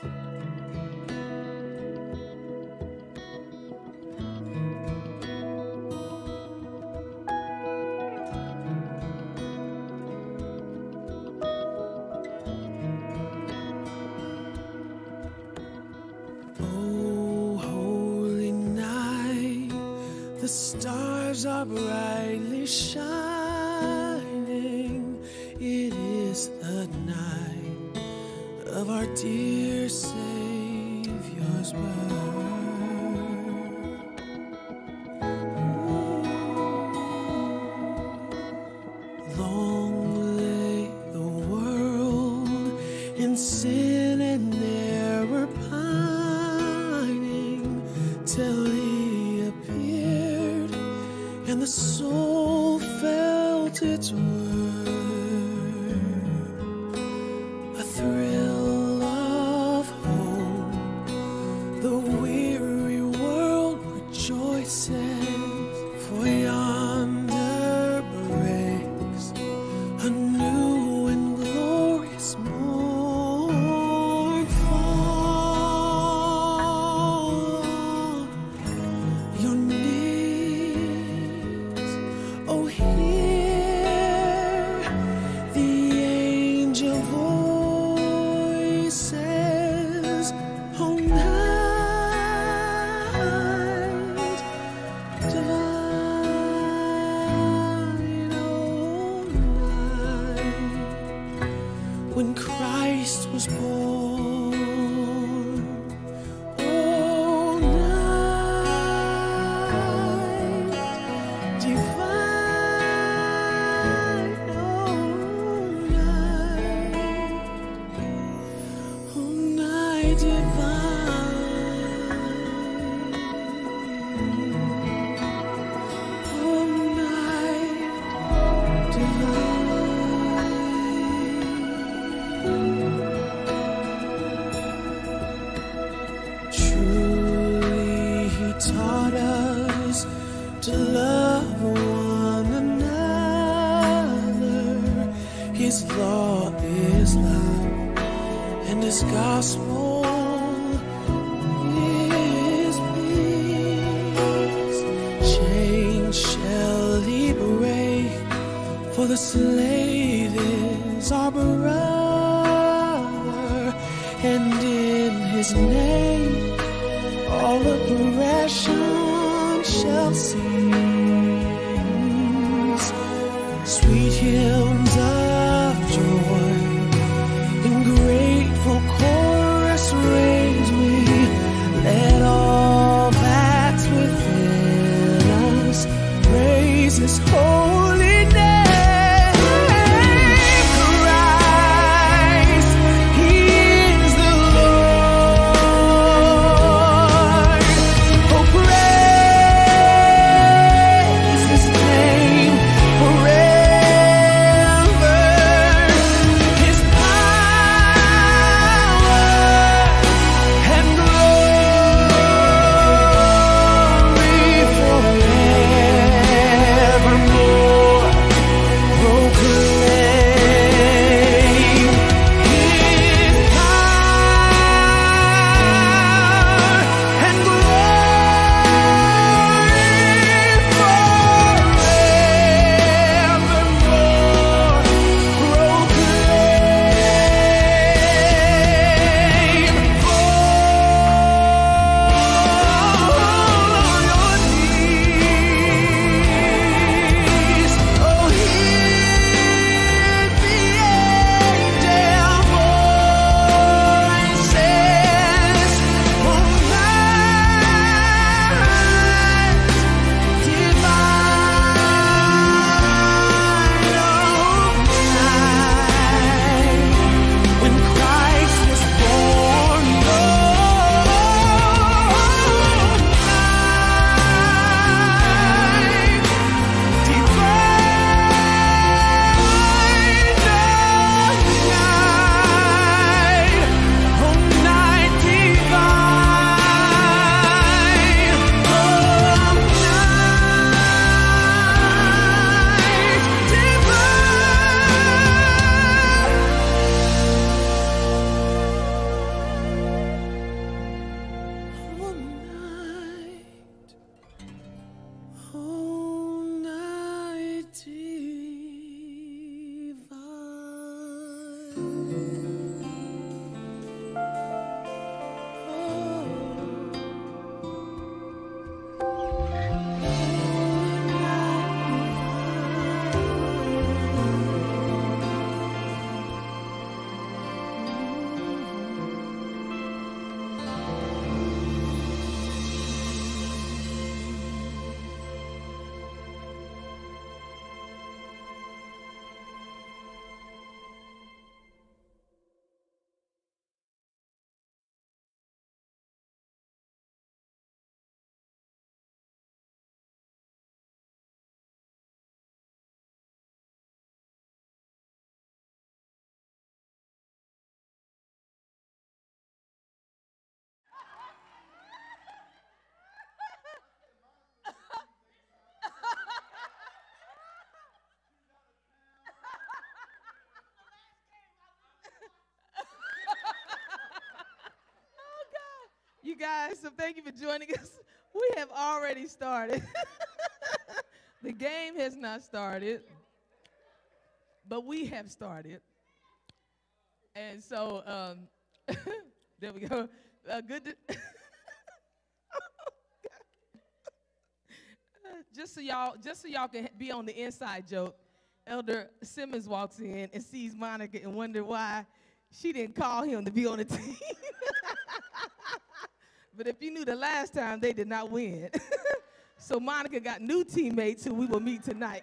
The stars are brightly shining. It is the night of our dear Savior's birth. Long lay the world in sin and error pining, till He appeared and the soul felt its worth. A thrill of hope, the weary world rejoices, for yonder breaks a new and glorious morn. Fall on your knees, oh, hear the angel voices. Oh, night divine, oh, night when Christ was born. Oh, night divine, oh, night divine, oh, night divine. Truly He taught us to love one another. His law is love, and His gospel is peace. Chains shall He break, for the slave is our brother, and in His name all oppression shall cease. Sweet hymns of joy in grateful chorus raise we. Let all that's within us praise His holy name. Christ, He is the Lord. you guys. So thank you for joining us. We have already started. The game has not started, but we have started. And so there we go. Just so y'all can be on the inside joke, Elder Simmons walks in and sees Monica and wonder why she didn't call him to be on the team. But if you knew the last time, they did not win. So Monica got new teammates who we will meet tonight.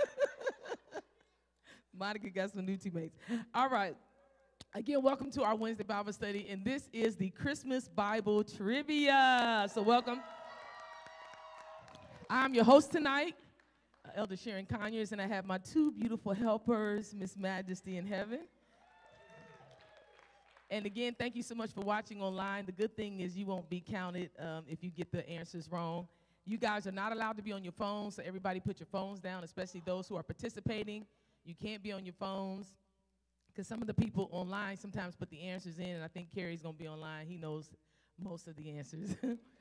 Monica got some new teammates. All right. Again, welcome to our Wednesday Bible study, and this is the Christmas Bible Trivia. So welcome. I'm your host tonight, Elder Sharon Conyers, and I have my two beautiful helpers, Miss Majesty in Heaven. And again, thank you so much for watching online. The good thing is you won't be counted if you get the answers wrong. You guys are not allowed to be on your phones, so everybody put your phones down, especially those who are participating. You can't be on your phones because some of the people online sometimes put the answers in, and I think Carrie's going to be online. He knows most of the answers.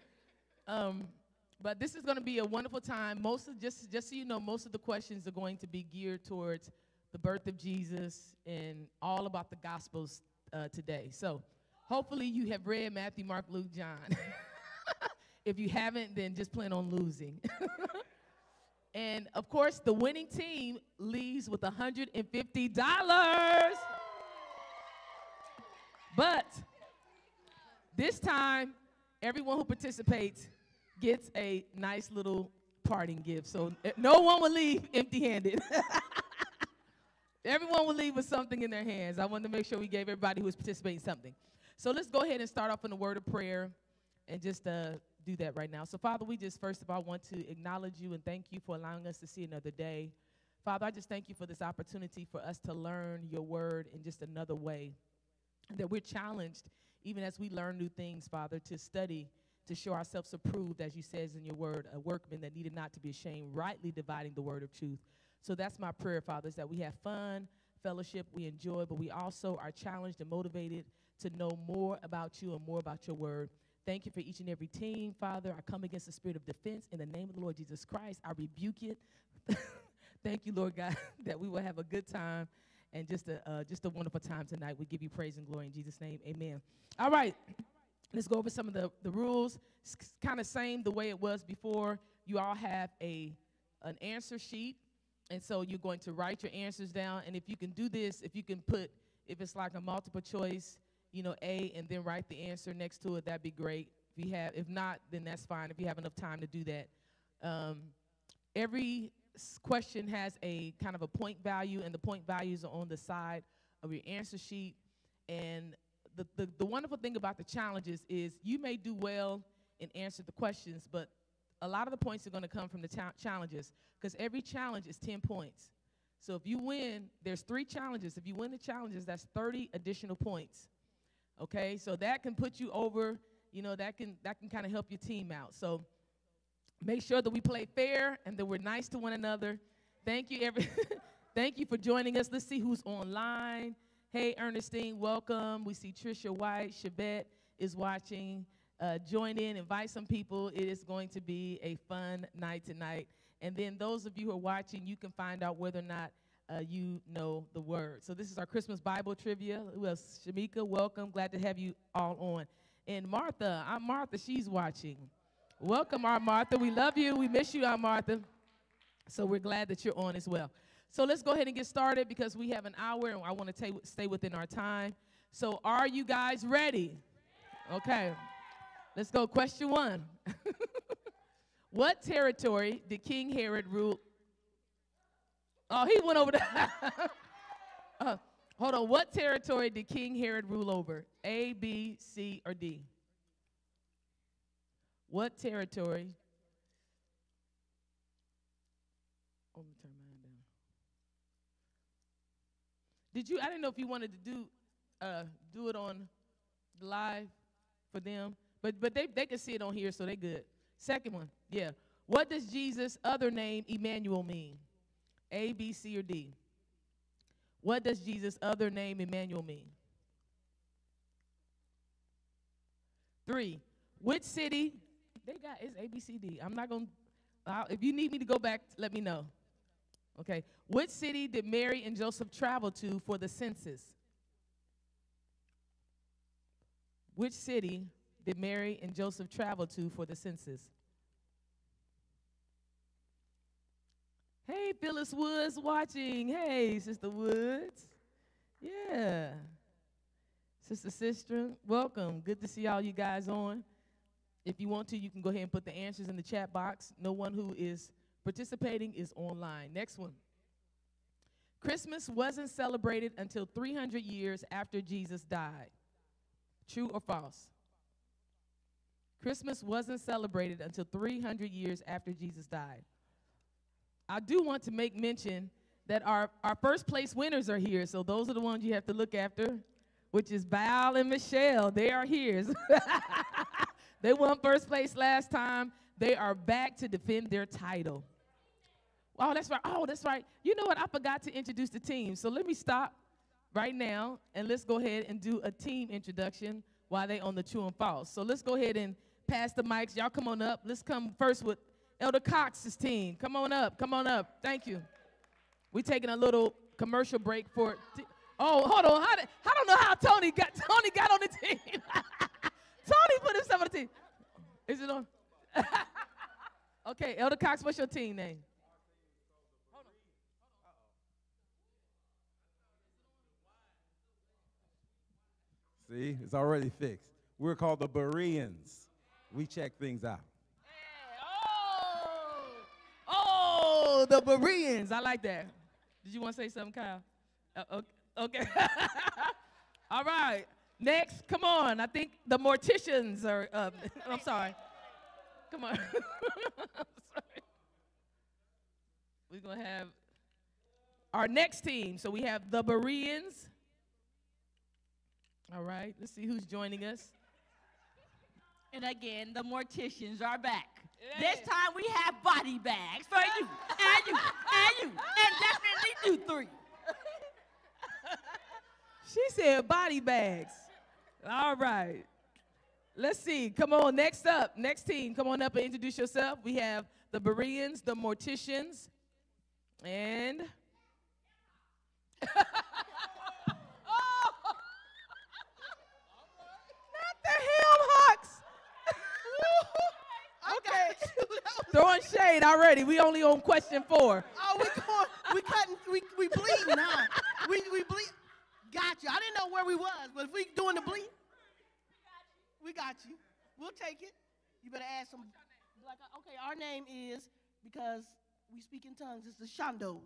But this is going to be a wonderful time. Just so you know, most of the questions are going to be geared towards the birth of Jesus and all about the Gospels today. So hopefully you have read Matthew, Mark, Luke, John. If you haven't, then just plan on losing. And, of course, the winning team leaves with $150. But this time, everyone who participates gets a nice little parting gift. So no one will leave empty-handed. Everyone will leave with something in their hands. I wanted to make sure we gave everybody who was participating something. So let's go ahead and start off in a word of prayer and just do that right now. So, Father, we just first of all want to acknowledge you and thank you for allowing us to see another day. Father, I just thank you for this opportunity for us to learn your word in just another way, that we're challenged, even as we learn new things, Father, to study, to show ourselves approved, as you says in your word, a workman that needed not to be ashamed, rightly dividing the word of truth. So that's my prayer, Father, is that we have fun, fellowship, we enjoy, but we also are challenged and motivated to know more about you and more about your word. Thank you for each and every team, Father. I come against the spirit of defense in the name of the Lord Jesus Christ. I rebuke it. Thank you, Lord God, that we will have a good time and just a wonderful time tonight. We give you praise and glory in Jesus' name. Amen. All right. Let's go over some of the rules. It's kind of same the way it was before. You all have an answer sheet, and so you're going to write your answers down. And if you can do this, if you can put, if it's like a multiple choice, you know, A, and then write the answer next to it, that'd be great. If not, then that's fine, if you have enough time to do that. Every question has a kind of a point value, and the point values are on the side of your answer sheet. And the wonderful thing about the challenges is you may do well and answer the questions, but a lot of the points are going to come from the challenges, because every challenge is 10 points. So if you win, there's 3 challenges. If you win the challenges, that's 30 additional points. Okay, so that can put you over, you know, that can kind of help your team out. So make sure that we play fair and that we're nice to one another. Thank you, thank you for joining us. Let's see who's online. Hey, Ernestine, welcome. We see Trisha White. Shabette is watching. Join in, invite some people. It is going to be a fun night tonight. And then those of you who are watching, you can find out whether or not you know the word. So this is our Christmas Bible Trivia. Who else? Shamika, welcome. Glad to have you all on. And Martha, Aunt Martha, she's watching. Welcome, Aunt Martha. We love you. We miss you, Aunt Martha. So we're glad that you're on as well. So let's go ahead and get started because we have an hour and I want to stay within our time. So are you guys ready? Okay. Let's go. Question 1. What territory did King Herod rule? Oh, he went over there. Hold on. What territory did King Herod rule over? A, B, C, or D? What territory? Oh, let me turn mine down. I didn't know if you wanted to do it on live for them, but they can see it on here, so they good. Second one, yeah. What does Jesus' other name, Emmanuel, mean? A, B, C, or D? What does Jesus' other name, Emmanuel, mean? 3, Which city? They got it's ABCD. I'm not gonna. If you need me to go back, let me know. Okay. Which city did Mary and Joseph travel to for the census? Which city did Mary and Joseph travel to for the census? Hey, Phyllis Woods watching. Hey, Sister Woods. Yeah. Sister, welcome. Good to see all you guys on. If you want to, you can go ahead and put the answers in the chat box. No one who is participating is online. Next one. Christmas wasn't celebrated until 300 years after Jesus died. True or false? Christmas wasn't celebrated until 300 years after Jesus died. I do want to make mention that our first place winners are here, so those are the ones you have to look after, which is Val and Michelle. They are here. They won first place last time. They are back to defend their title. Oh, that's right. Oh, that's right. You know what? I forgot to introduce the team, so let me stop right now, and let's go ahead and do a team introduction while they on the true and false. So let's go ahead and pass the mics. Y'all come on up. Let's come first with Elder Cox's team. Come on up. Come on up. Thank you. We're taking a little commercial break for. Oh, hold on. I don't know how Tony got on the team. Tony put himself on the team. Is it on? Okay, Elder Cox, what's your team name? See, it's already fixed. We're called the Bereans. We check things out. Oh, the Bereans. I like that. Did you want to say something, Kyle? Okay. All right. Next, come on. I think the Morticians are, I'm sorry. Come on. I'm sorry. We're going to have our next team. So we have the Bereans. All right. Let's see who's joining us. And again, the Morticians are back. Yeah. This time we have body bags for you, and you, and you, and definitely you three. She said body bags. All right. Let's see. Come on. Next up. Next team. Come on up and introduce yourself. We have the Bereans, the Morticians, and... Okay. Throwing shade already. We only on question 4. Oh, we bleeding, huh? We bleed. Got you. I didn't know where we was, but if we doing the bleed, we got you. We'll take it. You better add some black. Okay, our name is, because we speak in tongues, it's the Shandos.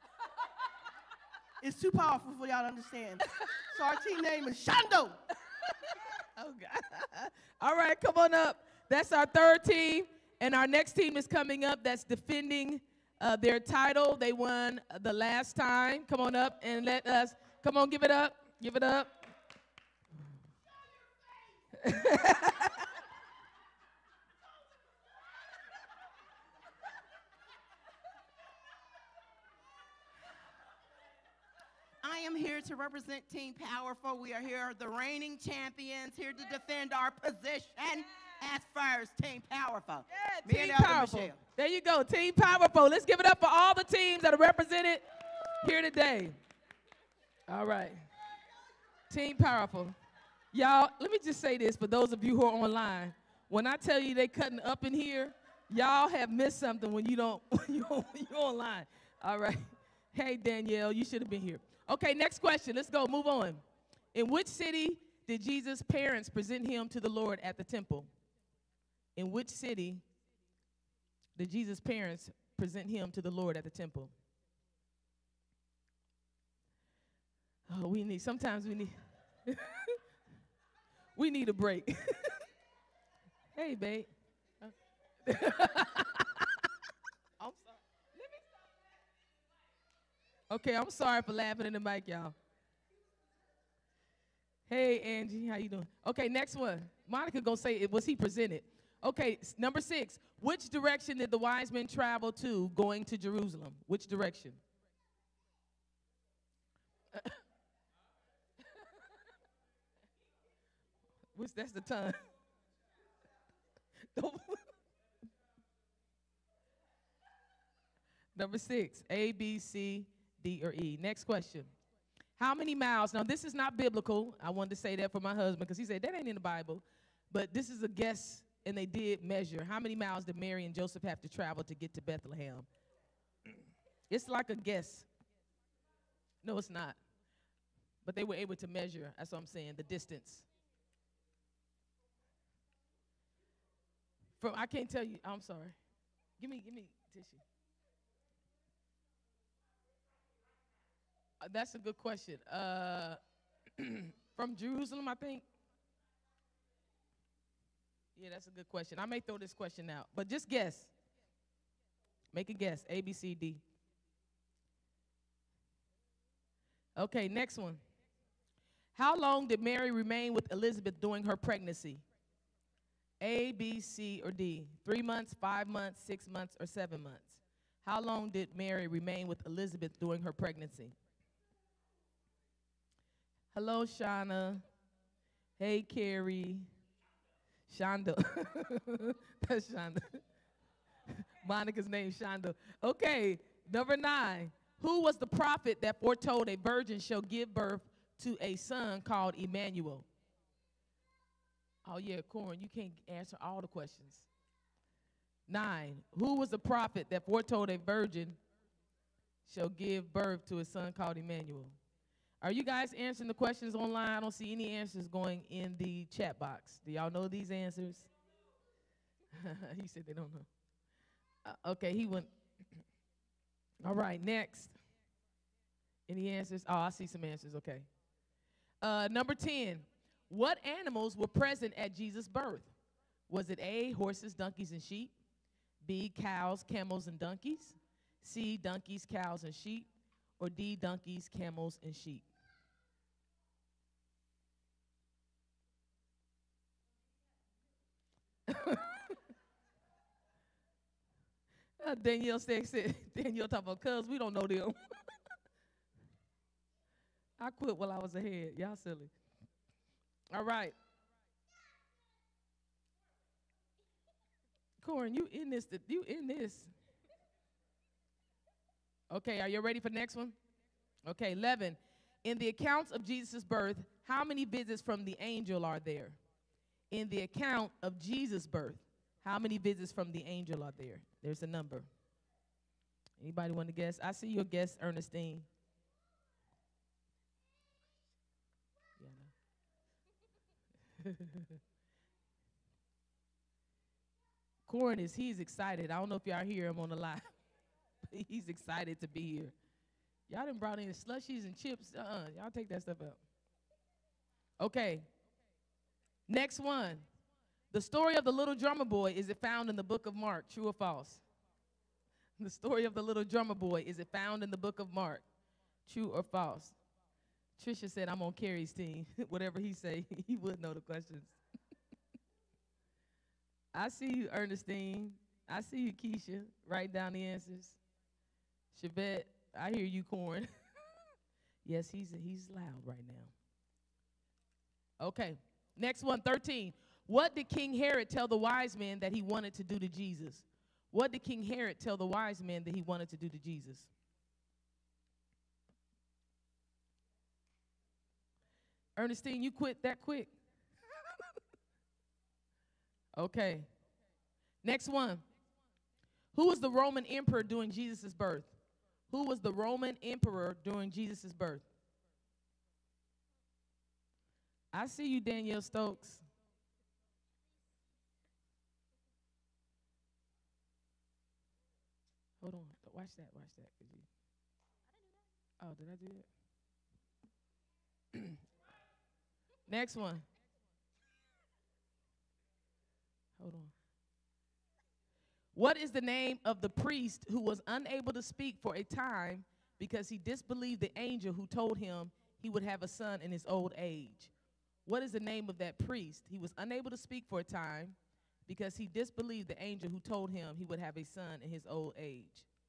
It's too powerful for y'all to understand. So our team name is Shando. Oh, God. All right, come on up. That's our third team, and our next team is coming up that's defending their title. They won the last time. Come on up and let us, come on, give it up. Give it up. I am here to represent Team Powerful. We are here, the reigning champions, here to defend our position as first, Team Powerful. Yeah, Team Powerful. There you go, Team Powerful. Let's give it up for all the teams that are represented here today. All right. Team Powerful. Y'all, let me just say this for those of you who are online. When I tell you they cutting up in here, y'all have missed something when you're online. All right. Hey, Danielle, you should have been here. Okay, next question. Let's go. Move on. In which city did Jesus' parents present him to the Lord at the temple? In which city did Jesus' parents present him to the Lord at the temple? Oh, sometimes we need, we need a break. Hey, babe. I'm sorry. Okay, I'm sorry for laughing in the mic, y'all. Hey, Angie, how you doing? Okay, next one. Monica gonna say, was he presented? Okay, number 6. Which direction did the wise men travel to going to Jerusalem? Which direction? That's the tongue. Number 6, A, B, C, D, or E. Next question. How many miles? Now, this is not biblical. I wanted to say that for my husband because he said that ain't in the Bible. But this is a guess, and they did measure. How many miles did Mary and Joseph have to travel to get to Bethlehem? It's like a guess. No, it's not. But they were able to measure, that's what I'm saying, the distance. I can't tell you, I'm sorry. Give me tissue. That's a good question. From Jerusalem, I think. Yeah, that's a good question. I may throw this question out, but just guess. Make a guess, A, B, C, D. Okay, next one. How long did Mary remain with Elizabeth during her pregnancy? A, B, C, or D? 3 months, 5 months, 6 months, or 7 months? How long did Mary remain with Elizabeth during her pregnancy? Hello, Shauna. Hey, Carrie. Shonda. That's Shonda. Monica's name, Shonda. Okay, number 9. Who was the prophet that foretold a virgin shall give birth to a son called Emmanuel? Oh, yeah, Corin, you can't answer all the questions. 9. Who was the prophet that foretold a virgin shall give birth to a son called Emmanuel? Are you guys answering the questions online? I don't see any answers going in the chat box. Do y'all know these answers? He said they don't know. Okay, he went. All right, next. Any answers? Oh, I see some answers, okay. Number 10, what animals were present at Jesus' birth? Was it A, horses, donkeys, and sheep? B, cows, camels, and donkeys? C, donkeys, cows, and sheep? Or D, donkeys, camels, and sheep? Danielle said, Danielle talking about cuz we don't know them. I quit while I was ahead. Y'all silly. All right. Corin, you in this. You in this. Okay, are you ready for the next one? Okay, 11. In the accounts of Jesus' birth, how many visits from the angel are there? In the account of Jesus' birth, how many visits from the angel are there? There's a number. Anybody want to guess? I see your guess, Ernestine. Corin he's excited. I don't know if y'all hear him on the live. He's excited to be here. Y'all done brought in slushies and chips. Y'all take that stuff out. Okay. Next one. The story of the little drummer boy, is it found in the book of Mark? True or false? The story of the little drummer boy, is it found in the book of Mark? True or false? Trisha said, I'm on Carrie's team. Whatever he say, he would know the questions. I see you, Ernestine. I see you, Keisha. Write down the answers. Chevette, I hear you, Corin. Yes, he's loud right now. Okay, next one, 13. What did King Herod tell the wise men that he wanted to do to Jesus? What did King Herod tell the wise men that he wanted to do to Jesus? Ernestine, you quit that quick. Okay. Next one. Who was the Roman emperor during Jesus' birth? Who was the Roman emperor during Jesus' birth? I see you, Danielle Stokes. Hold on. Watch that. Watch that. Oh, did I do that? Next one. Hold on. What is the name of the priest who was unable to speak for a time because he disbelieved the angel who told him he would have a son in his old age? What is the name of that priest? He was unable to speak for a time because he disbelieved the angel who told him he would have a son in his old age.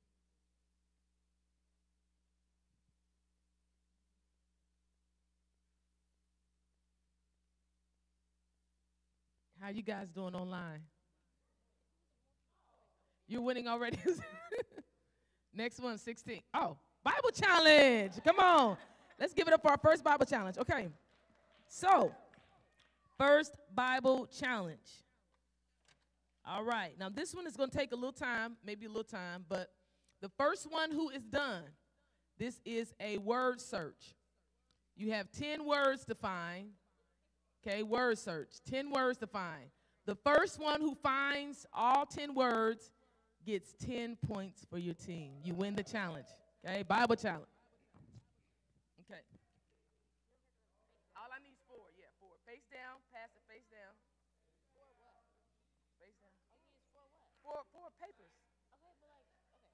How you guys doing online? You're winning already? Next one, 16. Oh, Bible challenge. Come on. Let's give it up for our first Bible challenge. Okay. So, first Bible challenge. All right. Now, this one is going to take a little time, maybe a little time, but the first one who is done, this is a word search. You have 10 words to find. Okay, word search. 10 words to find. The first one who finds all 10 words gets 10 points for your team. You win the challenge. Okay, Bible challenge. Okay. All I need is 4. Yeah, 4. Face down, pass it face down. 4 what? Face down. Four papers. Okay, but like, okay.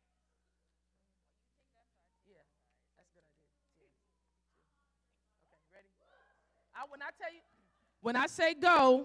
Yeah, that's a good idea. 10. Okay, ready? When I say go,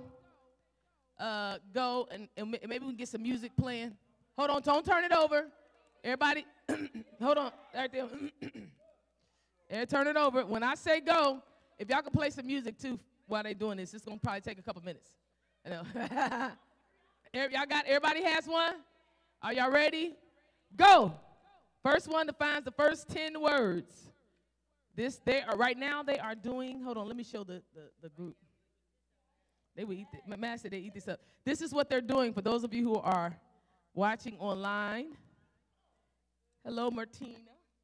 go, and maybe we can get some music playing. Hold on, don't turn it over. Everybody, hold on. Right there. Turn it over. When I say go, if y'all can play some music too while they're doing this, it's going to probably take a couple minutes. I know. Everybody has one? Are y'all ready? Go. First one defines the first 10 words. Right now they are doing, hold on, let me show the group. They will eat it. My master, they eat this up. This is what they're doing for those of you who are watching online. Hello, Martina.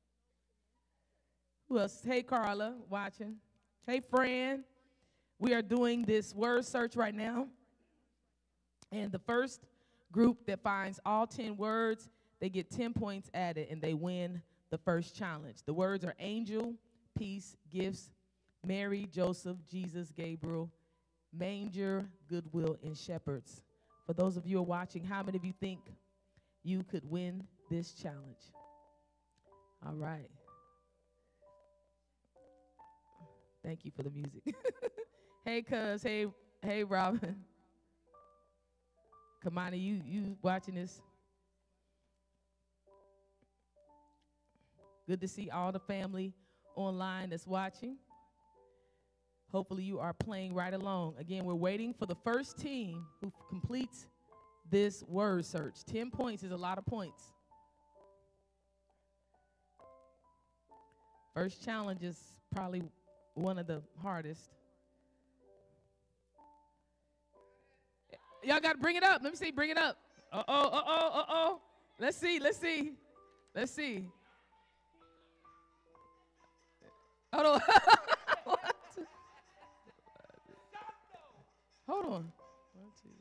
Who else? Hey, Carla, watching. Hey, Fran. We are doing this word search right now. And the first group that finds all 10 words, they get 10 points added, and they win the first challenge. The words are angel, peace, gifts, Mary, Joseph, Jesus, Gabriel, manger, goodwill, and shepherds. For those of you who are watching, how many of you think you could win this challenge? All right. Thank you for the music. Hey, cuz. Hey, Robin. Kamani, you watching this? Good to see all the family online that's watching. Hopefully you are playing right along. Again, we're waiting for the first team who completes this word search. 10 points is a lot of points. First challenge is probably one of the hardest. Y'all got to bring it up. Let me see. Bring it up. Uh-oh. Let's see. Hold on. Hold on. 1, 2,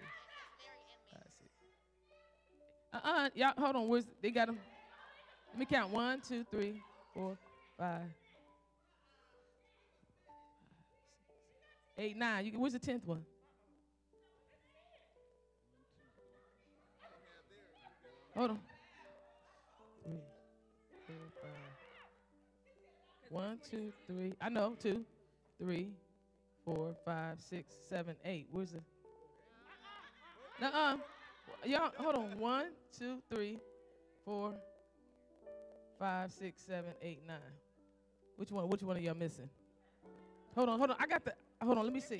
3, 5, 6. Y'all, hold on. They got them? Let me count. 1, 2, 3, 4, 5, 8, 9. Where's the 10th one? Hold on. 3, 4, 5. 1, 2, 3. I know. 2, 3, 4, 5, 6, 7, 8. Where's the? Y'all, hold on. 1, 2, 3, 4, 5, 6, 7, 8, 9. Which one are y'all missing? Hold on. Hold on. Let me see.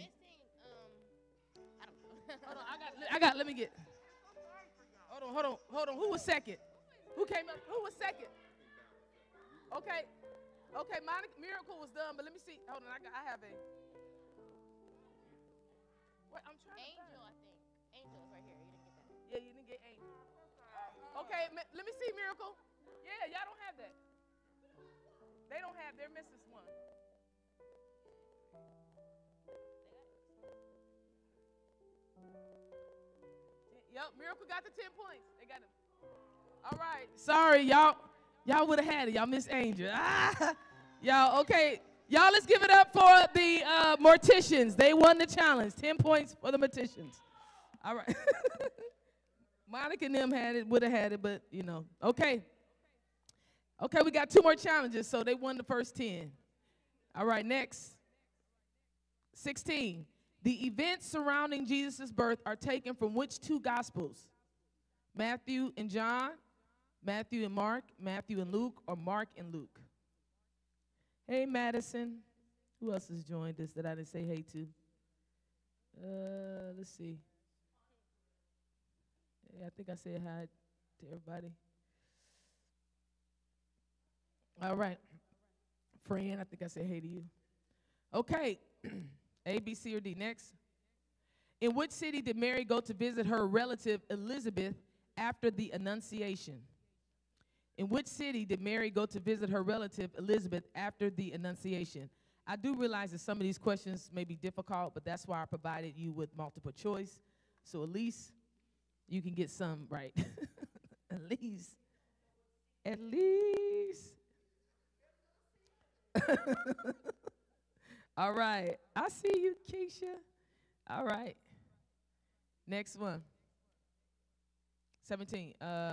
I got. Let me get. Hold on. Who was second? Who came up? Who was second? Okay, Monica Miracle was done, but let me see. Hold on, I have a. What? I'm trying Angel, to find. I think. Angel is right here. You didn't get that. Yeah, you didn't get Angel. Okay, let me see Miracle. Yeah, y'all don't have that. They don't have. They're missing one. Yep, Miracle got the 10 points. They got it. All right. Sorry, y'all would have had it. Y'all missed Angel. Y'all, okay. Y'all, let's give it up for the Morticians. They won the challenge. 10 points for the Morticians. All right. Monica and them would have had it, but, you know. Okay. Okay, we got 2 more challenges, so they won the first 10. All right, next. 16. The events surrounding Jesus' birth are taken from which 2 Gospels? Matthew and John, Matthew and Mark, Matthew and Luke, or Mark and Luke? Hey, Madison. Who else has joined us that I didn't say hey to? Let's see. Yeah, I think I said hi to everybody. All right. Fran, I think I said hey to you. Okay. A, B, C, or D. Next. In which city did Mary go to visit her relative Elizabeth after the Annunciation? In which city did Mary go to visit her relative Elizabeth after the Annunciation? I do realize that some of these questions may be difficult, but that's why I provided you with multiple choice. So at least you can get some right. At least. All right. I see you, Keisha. All right. Next one. 17.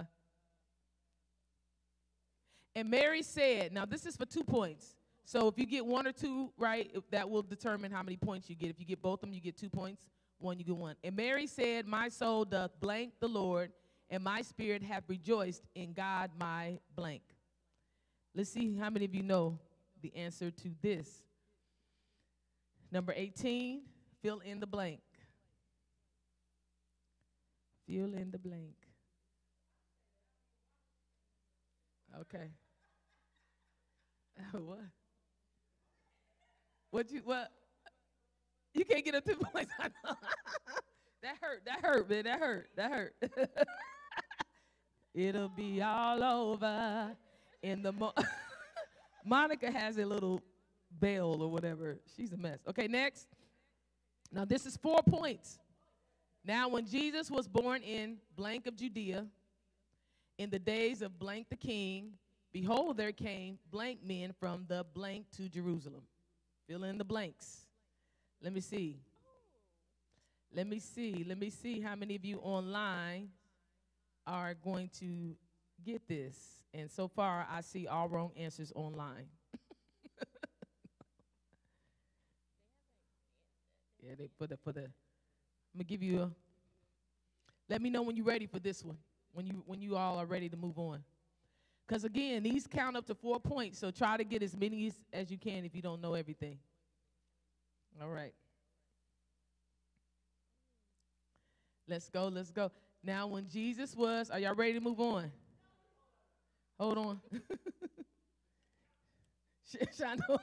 And Mary said, now this is for 2 points. So if you get 1 or 2 right, that will determine how many points you get. If you get both of them, you get 2 points. 1, you get 1. And Mary said, my soul doth blank the Lord, and my spirit hath rejoiced in God my blank. Let's see how many of you know the answer to this. Number 18, fill in the blank. Fill in the blank. Okay. What? What? You can't get up 2 points. I know. That hurt, man. That hurt. It'll be all over in the Monica has a little bell or whatever. She's a mess. Okay, next. Now this is 4 points. Now when Jesus was born in blank of Judea, in the days of blank the king, behold, there came blank men from the blank to Jerusalem. Fill in the blanks. Let me see. Let me see how many of you online are going to get this. And so far, I see all wrong answers online. Yeah, they put the. I'm gonna give you a. Let me know when you're ready for this one. When you all are ready to move on. Because again, these count up to 4 points, so try to get as many as you can if you don't know everything. All right. Let's go. Now, when Jesus was, are y'all ready to move on? Hold on. Shano.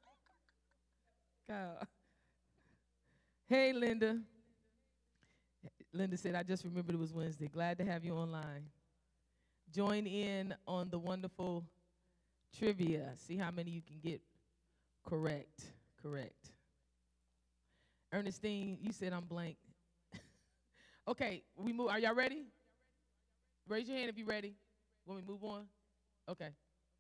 God. Hey, Linda. Linda said, I just remembered it was Wednesday. Glad to have you online. Join in on the wonderful trivia. See how many you can get correct. Ernestine, you said I'm blank. Okay, we move. Are y'all ready? Raise your hand if you're ready. When we move on? Okay.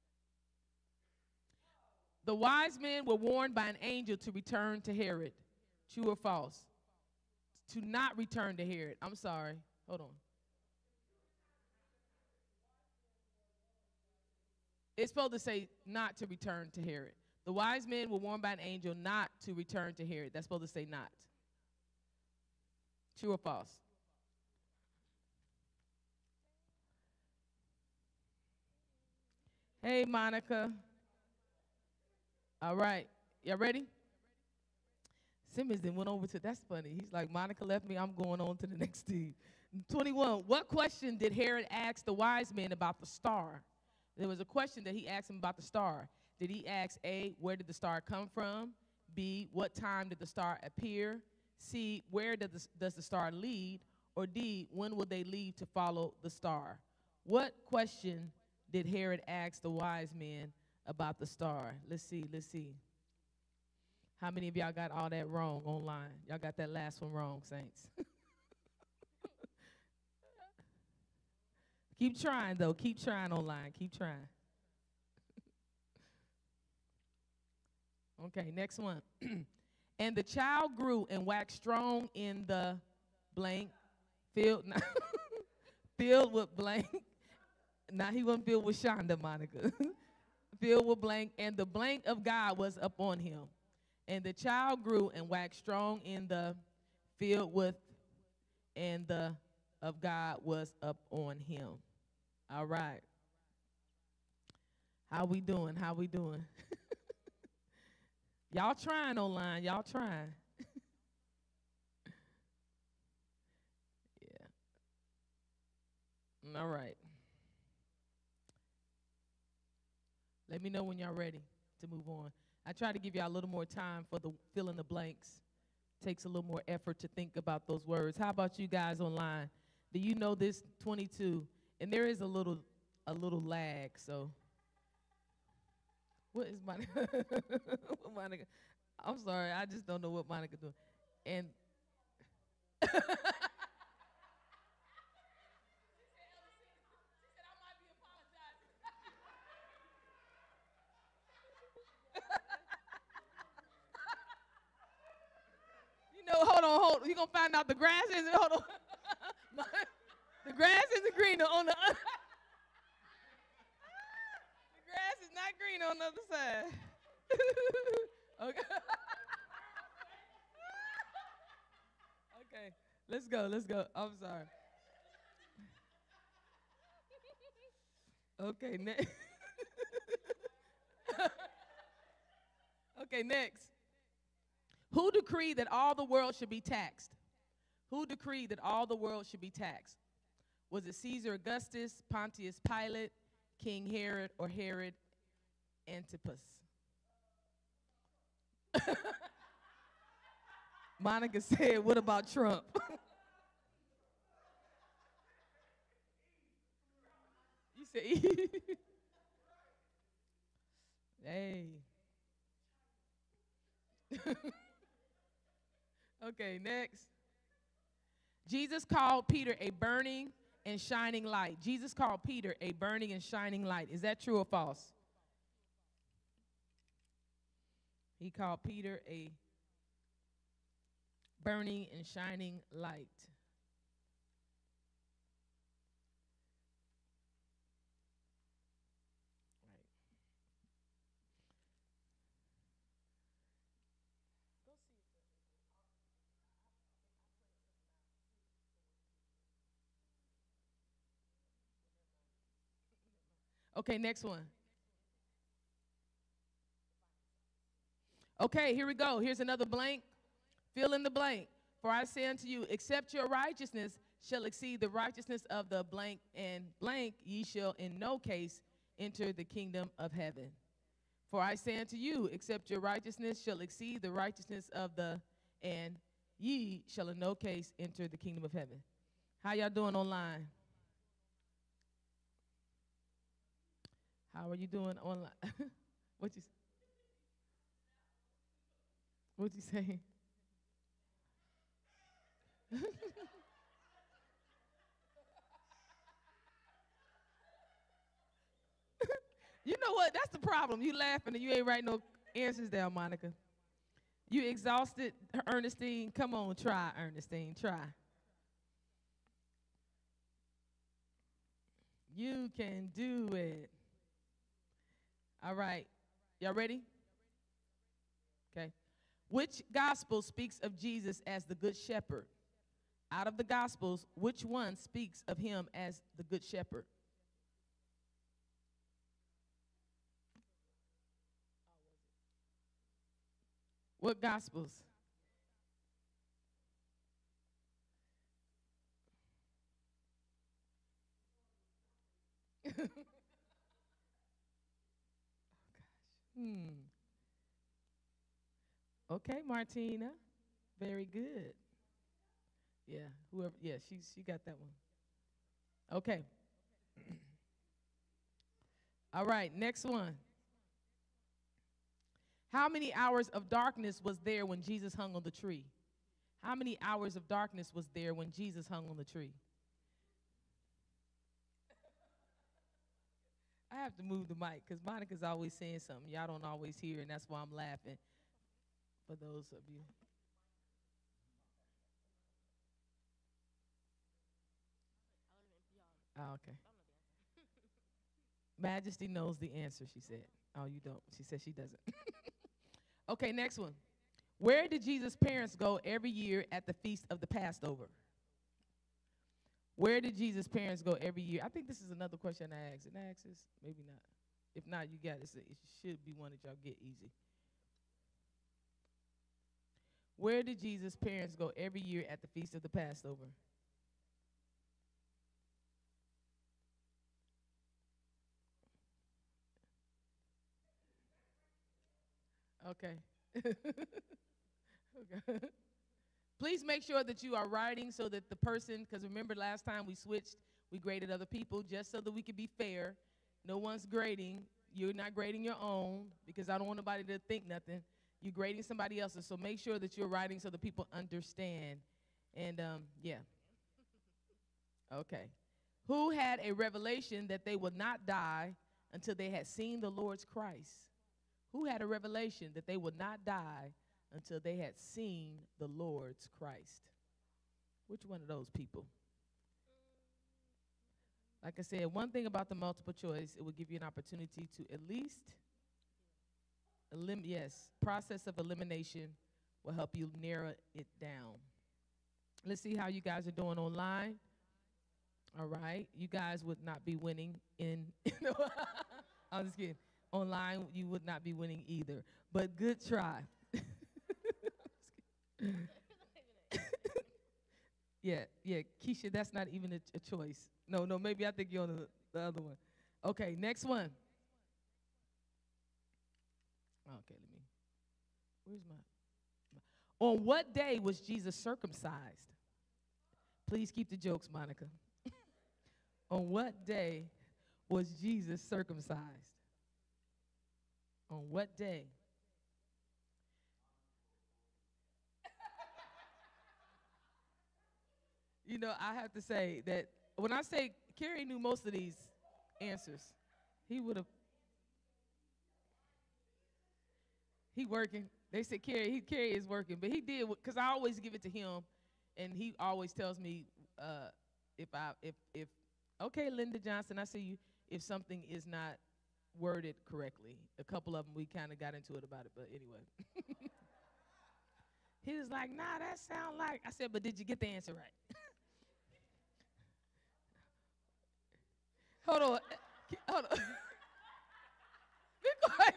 The wise men were warned by an angel to return to Herod. True or false? To not return to Herod. I'm sorry. Hold on. It's supposed to say not to return to Herod. The wise men were warned by an angel not to return to Herod. That's supposed to say not. True or false? Hey, Monica. All right. Y'all ready? Simmons then went over to, that's funny. He's like, Monica left me, I'm going on to the next team. 21, what question did Herod ask the wise men about the star? There was a question that he asked them about the star. Did he ask A, where did the star come from? B, what time did the star appear? C, where does the star lead? Or D, when will they leave to follow the star? What question did Herod ask the wise men about the star? Let's see. How many of y'all got all that wrong online? Y'all got that last one wrong, saints. Keep trying, though. Keep trying online. Keep trying. Okay, next one. And the child grew and waxed strong in the blank, filled with blank. Now he wasn't filled with Shonda, Monica. Filled with blank, and the blank of God was upon him. And the child grew and waxed strong in the filled with, and the of God was up on him. All right. How we doing? Y'all trying online. Y'all trying. Yeah. All right. Let me know when y'all ready to move on. I try to give y'all a little more time for the fill in the blanks. Takes a little more effort to think about those words. How about you guys online? Do you know this 22? And there is a little lag, so. What is Monica? What Monica? I'm sorry, I just don't know what Monica doing. And hold on. You're going to find out the grass isn't, hold on. The grass isn't green on the grass is not green on the other side. Okay. Okay, let's go. I'm sorry. Okay, next. Okay, next. Who decreed that all the world should be taxed? Who decreed that all the world should be taxed? Was it Caesar Augustus, Pontius Pilate, King Herod, or Herod Antipas? Monica said, what about Trump? You said, hey. Okay, next. Jesus called Peter a burning and shining light. Jesus called Peter a burning and shining light. Is that true or false? He called Peter a burning and shining light. Okay, next one. Okay, here we go. Here's another blank. Fill in the blank. For I say unto you, except your righteousness shall exceed the righteousness of the blank and blank, ye shall in no case enter the kingdom of heaven. For I say unto you, except your righteousness shall exceed the righteousness of the, and ye shall in no case enter the kingdom of heaven. How y'all doing online? How are you doing online? What you say? You know what? That's the problem. You laughing and you ain't writing no answers down, Monica. You exhausted, Ernestine? Come on, try, Ernestine, try. You can do it. All right. Y'all ready? Okay. Which gospel speaks of Jesus as the good shepherd? Out of the gospels, which one speaks of him as the good shepherd? What gospels? Okay, Martina. Very good. Yeah, whoever, yeah, she got that one. Okay. All right, next one. How many hours of darkness was there when Jesus hung on the tree? How many hours of darkness was there when Jesus hung on the tree? I have to move the mic because Monica's always saying something y'all don't always hear, and that's why I'm laughing for those of you. Oh, okay. Majesty knows the answer, she said. Oh, you don't. She said she doesn't. Okay, next one. Where did Jesus' parents go every year at the feast of the Passover? Where did Jesus' parents go every year? I think this is another question I asked. And I asked this? Maybe not. If not, you got it. It should be one that y'all get easy. Where did Jesus' parents go every year at the feast of the Passover? Okay. Okay. Please make sure that you are writing so that the person, because remember last time we switched, we graded other people just so that we could be fair. No one's grading. You're not grading your own because I don't want nobody to think nothing. You're grading somebody else's, so make sure that you're writing so that people understand. And, yeah. Okay. Who had a revelation that they would not die until they had seen the Lord's Christ? Who had a revelation that they would not die until they had seen the Lord's Christ? Which one of those people? Like I said, one thing about the multiple choice, it will give you an opportunity to at least, process of elimination will help you narrow it down. Let's see how you guys are doing online. All right. You guys would not be winning in, I'm just kidding. Online, you would not be winning either. But good try. Yeah, Keisha, that's not even a choice. No, maybe I think you're on the other one. Okay, next one. Okay, where's my, on what day was Jesus circumcised? Please keep the jokes, Monica. On what day was Jesus circumcised? On what day? You know, I have to say that when I say Kerry knew most of these answers, he working. They said Kerry is working, but he did, because I always give it to him, and he always tells me if okay, Linda Johnson, I see you, if something is not worded correctly. A couple of them, we kind of got into it about it, but anyway. He was like, nah, that sound like, I said, but did you get the answer right? Hold on. Be quiet.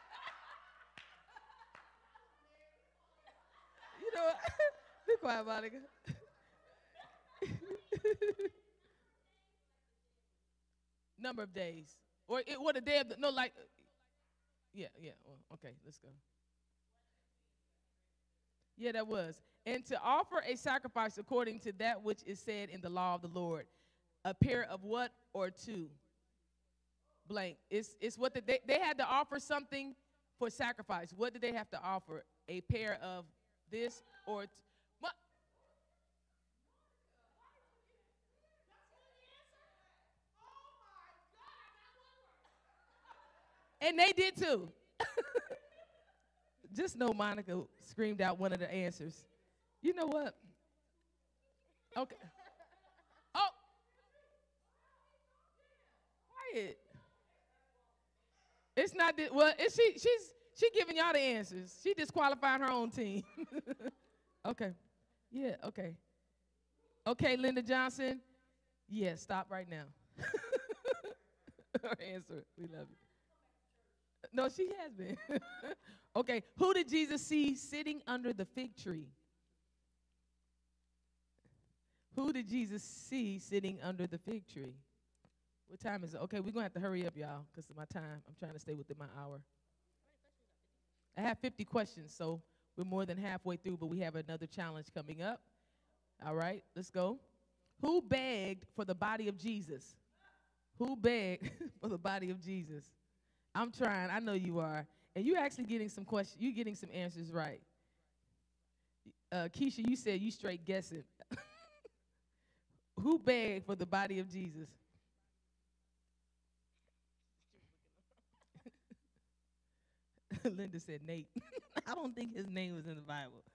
You know what? Be quiet, Monica. Number of days. Or what a day of the, no, like, yeah, well, okay, let's go. Yeah, that was. And to offer a sacrifice according to that which is said in the law of the Lord. A pair of what or two? Blank. It's what they had to offer something for sacrifice. What did they have to offer? A pair of this or what? And they did too. Just know Monica screamed out one of the answers. You know what? Okay. Oh. Quiet. It's not that, well, she's giving y'all the answers. She disqualifying her own team. Okay. Yeah, okay. Okay, Linda Johnson. Yeah, stop right now. Her answer. We love you. No, she has been. Okay, who did Jesus see sitting under the fig tree? Who did Jesus see sitting under the fig tree? What time is it? Okay, we're going to have to hurry up, y'all, because of my time. I'm trying to stay within my hour. I have 50 questions, so we're more than halfway through, but we have another challenge coming up. All right, let's go. Who begged for the body of Jesus? Who begged for the body of Jesus? I'm trying. I know you are. And you're actually getting some questions. You're getting some answers right. Keisha, you said you straight guessing. Who begged for the body of Jesus? Linda said Nate. I don't think his name was in the Bible.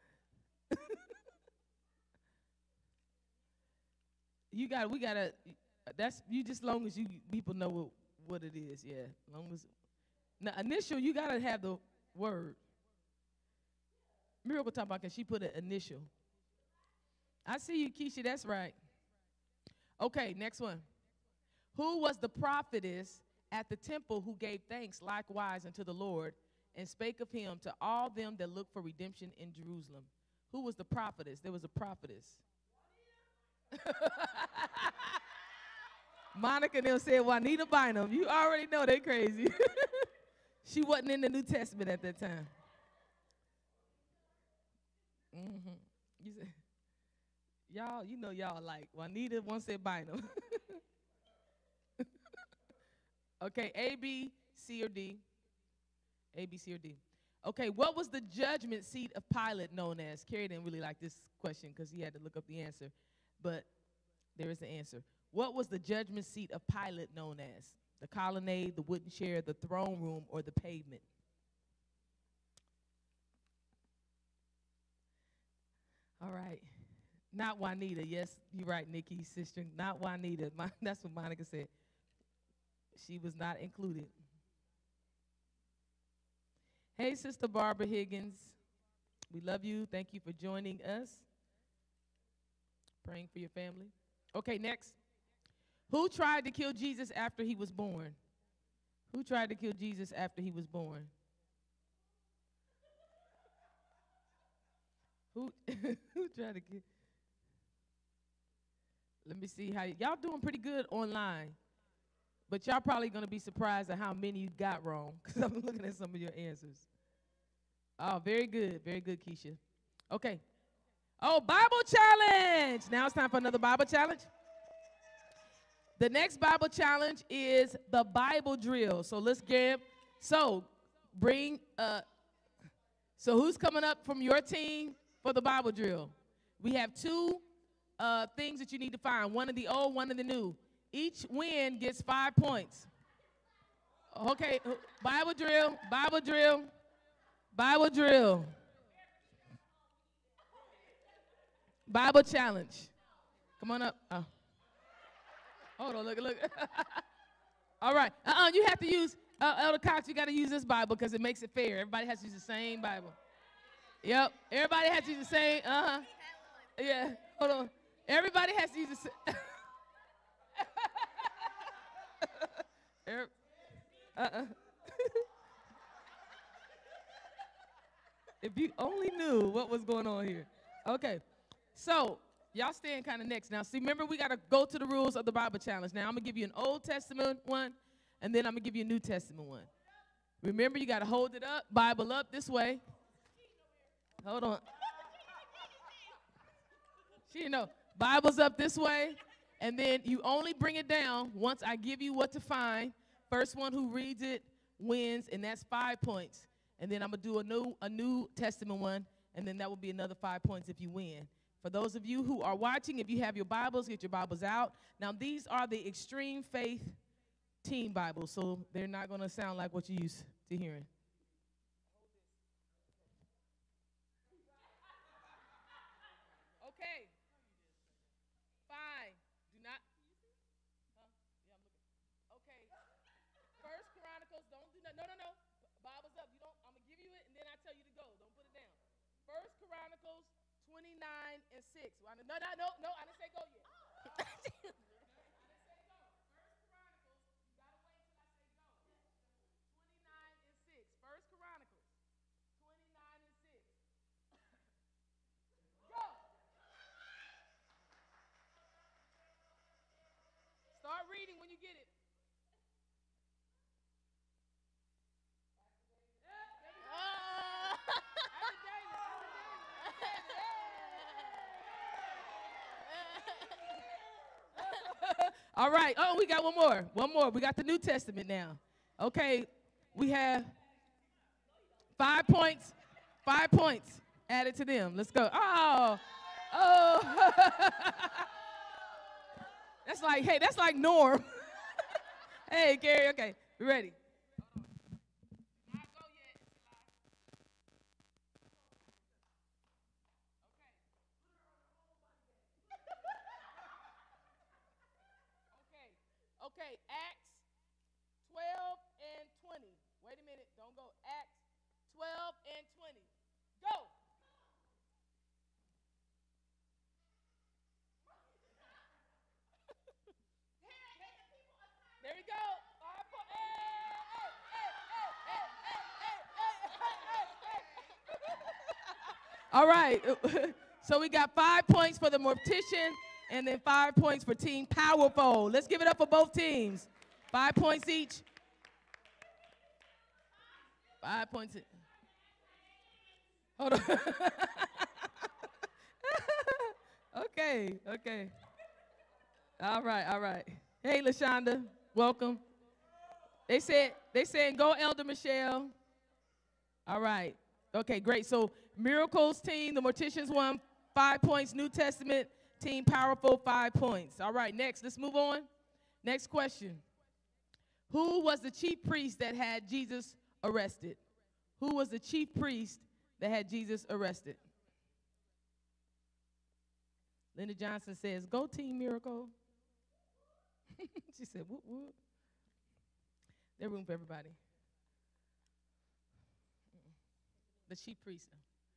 We gotta, that's, you just long as you people know what it is, yeah. Long as, now initial, you gotta have the word. Miracle talking about, can she put an initial? I see you, Keisha, that's right. Okay, next one. Who was the prophetess at the temple who gave thanks likewise unto the Lord and spake of him to all them that look for redemption in Jerusalem? Who was the prophetess? There was a prophetess. Monica and them said Juanita Bynum. You already know they crazy. She wasn't in the New Testament at that time. Nikki said, y'all, you know y'all like Juanita once said Bynum. Okay, A, B, C, or D. A, B, C, or D. Okay, what was the judgment seat of Pilate known as? Kerry didn't really like this question because he had to look up the answer, but there is the answer. What was the judgment seat of Pilate known as? The colonnade, the wooden chair, the throne room, or the pavement? All right. Not Juanita. Yes, you're right, Nikki, sister. Not Juanita. That's what Monica said. She was not included. Hey, Sister Barbara Higgins. We love you. Thank you for joining us. Praying for your family. Okay, next. Who tried to kill Jesus after he was born? Who tried to kill Jesus after he was born? Who tried to kill? Let me see how y'all doing pretty good online. But y'all probably going to be surprised at how many you got wrong because I'm looking at some of your answers. Oh, very good. Very good, Keisha. Okay. Oh, Bible challenge. Now it's time for another Bible challenge. The next Bible challenge is the Bible drill. So let's get, so who's coming up from your team for the Bible drill? We have two things that you need to find, one in the old, one in the new. Each win gets 5 points. Okay, Bible drill, Bible drill, Bible drill. Bible challenge. Come on up. Oh. Hold on, look. All right. You have to use, Elder Cox, you got to use this Bible because it makes it fair. Everybody has to use the same Bible. Yep. Everybody has to use the same. Yeah. Hold on. Everybody has to use the same. If you only knew what was going on here. Okay, so y'all stand kind of next now. See, remember, we got to go to the rules of the Bible challenge. Now, I'm going to give you an Old Testament one, and then I'm going to give you a New Testament one. Remember, you got to hold it up, Bible up this way. Hold on. You know, Bible's up this way, and then you only bring it down once I give you what to find. First one who reads it wins, and that's 5 points. And then I'm going to do a New Testament one, and then that will be another 5 points if you win. For those of you who are watching, if you have your Bibles, get your Bibles out. Now, these are the Extreme Faith Team Bibles, so they're not going to sound like what you're used to hearing. Okay. Fine. Do not. Huh? Yeah, I'm looking. Okay. First Chronicles, don't do that. No. Bible's up. You don't. I'm gonna give you it, and then I tell you to go. Don't put it down. First Chronicles 29 and 6. No. I didn't say go yet. I didn't say go. First Chronicles. You gotta wait till I say go. 29 and 6. First Chronicles 29 and 6. Go. Start reading when you get it. All right. Oh, we got one more. One more. We got the New Testament now. Okay. We have 5 points. 5 points added to them. Let's go. Oh. That's like, hey, that's like Norm. Hey, Gary. Okay. We ready? Okay, Acts 12 and 20. Wait a minute, don't go. Acts 12 and 20. Go. There you go. All right, so we got 5 points for the mortician, and then 5 points for Team Powerful. Let's give it up for both teams. 5 points each. 5 points each. Hold on. Okay, okay. All right, all right. Hey, LaShonda, welcome. They saying go Elder Michelle. All right. Okay, great. So Miracles team, the Morticians won 5 points. New Testament team, Powerful, 5 points. All right, next, let's move on. Next question. Who was the chief priest that had Jesus arrested? Who was the chief priest that had Jesus arrested? Linda Johnson says, go Team Miracle. She said, whoop, whoop. There's room for everybody. The chief priest.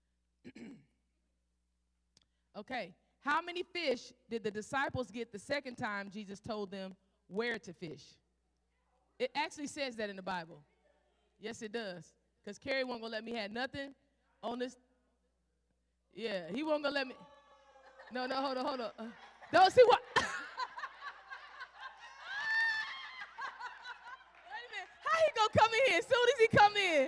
Okay. How many fish did the disciples get the second time Jesus told them where to fish? It actually says that in the Bible. Yes, it does. Because Carrie won't gonna let me have nothing on this. Yeah, he won't gonna let me. No, hold on. Don't see what. Wait a minute. How he gonna come in here as soon as he come in?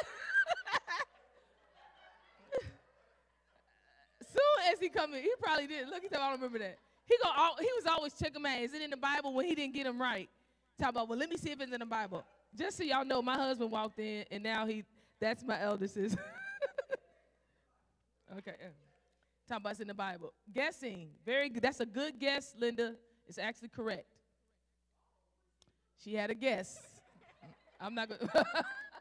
Soon as he come in, he probably did. Look, he said, I don't remember that. He was always checking, man, is it in the Bible when he didn't get him right? Talk about, well, let me see if it's in the Bible. Just so y'all know, my husband walked in, and now that's my eldest. Okay. Talk about it's in the Bible. Guessing. Very good. That's a good guess, Linda. It's actually correct. She had a guess. I'm not going to.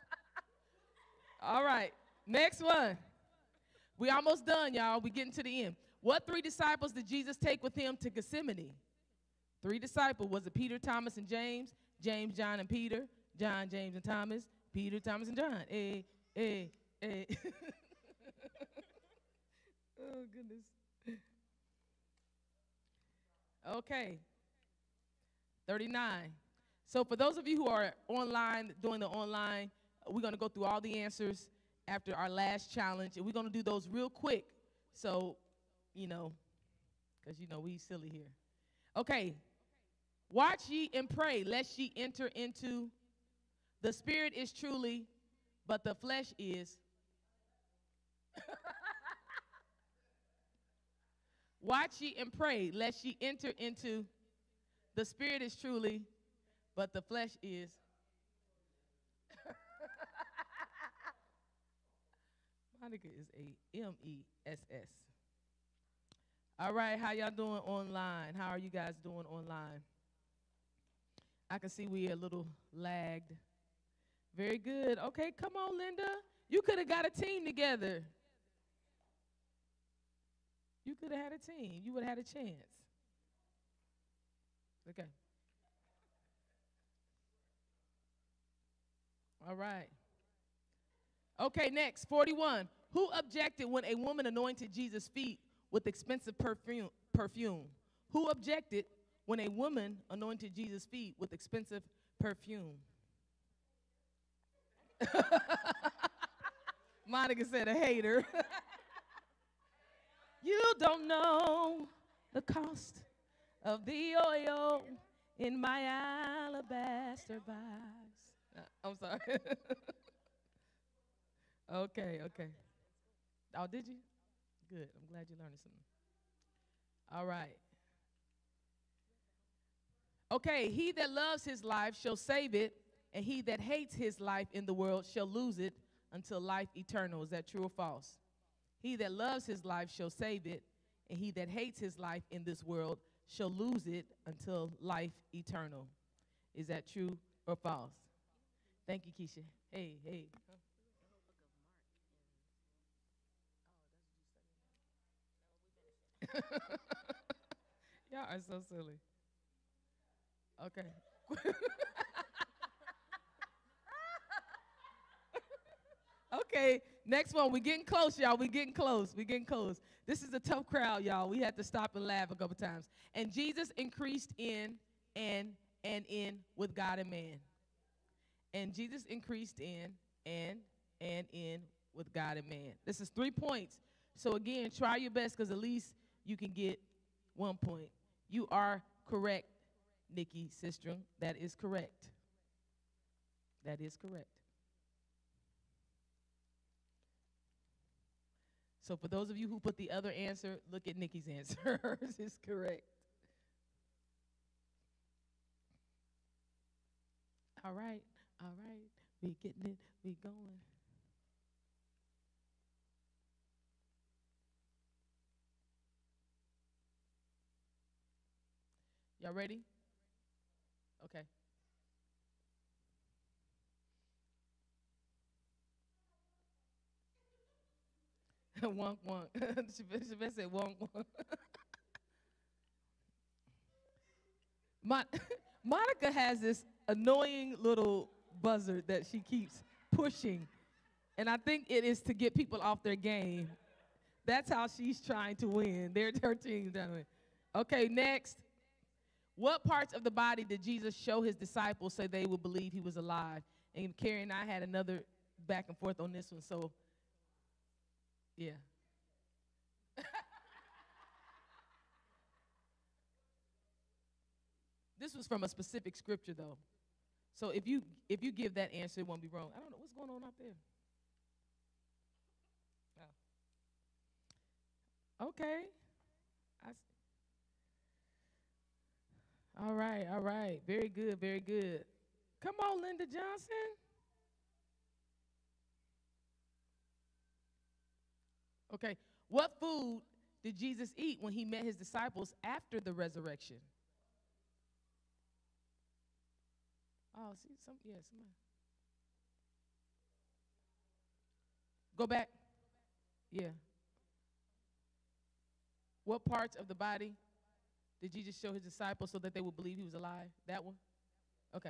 All right. Next one. We almost done, y'all. We're getting to the end. What 3 disciples did Jesus take with him to Gethsemane? 3 disciples. Was it Peter, Thomas, and James? James, John, and Peter. John, James, and Thomas. Peter, Thomas, and John. Hey. Oh, goodness. Okay. 39. So for those of you who are online, doing the online, we're going to go through all the answers after our last challenge, and we're going to do those real quick. So, because, we silly here. Okay. Watch ye and pray, lest ye enter into. The spirit is truly, but the flesh is. Watch ye and pray, lest ye enter into. The spirit is truly, but the flesh is. Monica is a MESS. All right, how y'all doing online? How are you guys doing online? I can see we're a little lagged. Very good. Okay, come on, Linda. You could have got a team together. You could have had a team. You would have had a chance. Okay. All right. Okay, next, 41. Who objected when a woman anointed Jesus' feet with expensive perfume? Who objected when a woman anointed Jesus' feet with expensive perfume? Monica said a hater. You don't know the cost of the oil in my alabaster box. I'm sorry. Okay. Oh, did you? Good. I'm glad you learned something. All right. Okay, he that loves his life shall save it, and he that hates his life in the world shall lose it until life eternal. Is that true or false? He that loves his life shall save it, and he that hates his life in this world shall lose it until life eternal. Is that true or false? Thank you, Keisha. Hey. Y'all are so silly. Okay. Okay, next one. We're getting close, y'all. We're getting close. This is a tough crowd, y'all. We had to stop and laugh a couple times. And Jesus increased in and in with God and man. And Jesus increased in and in with God and man. This is 3 points. So again, try your best, because at least you can get 1 point. You are correct, Nikki Sistrom. That is correct. So for those of you who put the other answer, look at Nikki's answer. Hers is correct. All right, all right. We getting it, we going. Y'all ready? Okay. Wonk, wonk. Shabbat said wonk, wonk. Monica has this annoying little buzzer that she keeps pushing, and I think it is to get people off their game. That's how she's trying to win. Her team's trying to win. Okay, next. What parts of the body did Jesus show his disciples so they would believe he was alive? And Carrie and I had another back and forth on this one, so yeah. This was from a specific scripture, though. So if you give that answer, it won't be wrong. I don't know what's going on out there. Oh. Okay. All right, all right. Very good, very good. Come on, Linda Johnson. Okay. What food did Jesus eat when he met his disciples after the resurrection? Oh, see, somebody. Go back. Yeah. What parts of the body did Jesus show his disciples so that they would believe he was alive? That one? Okay.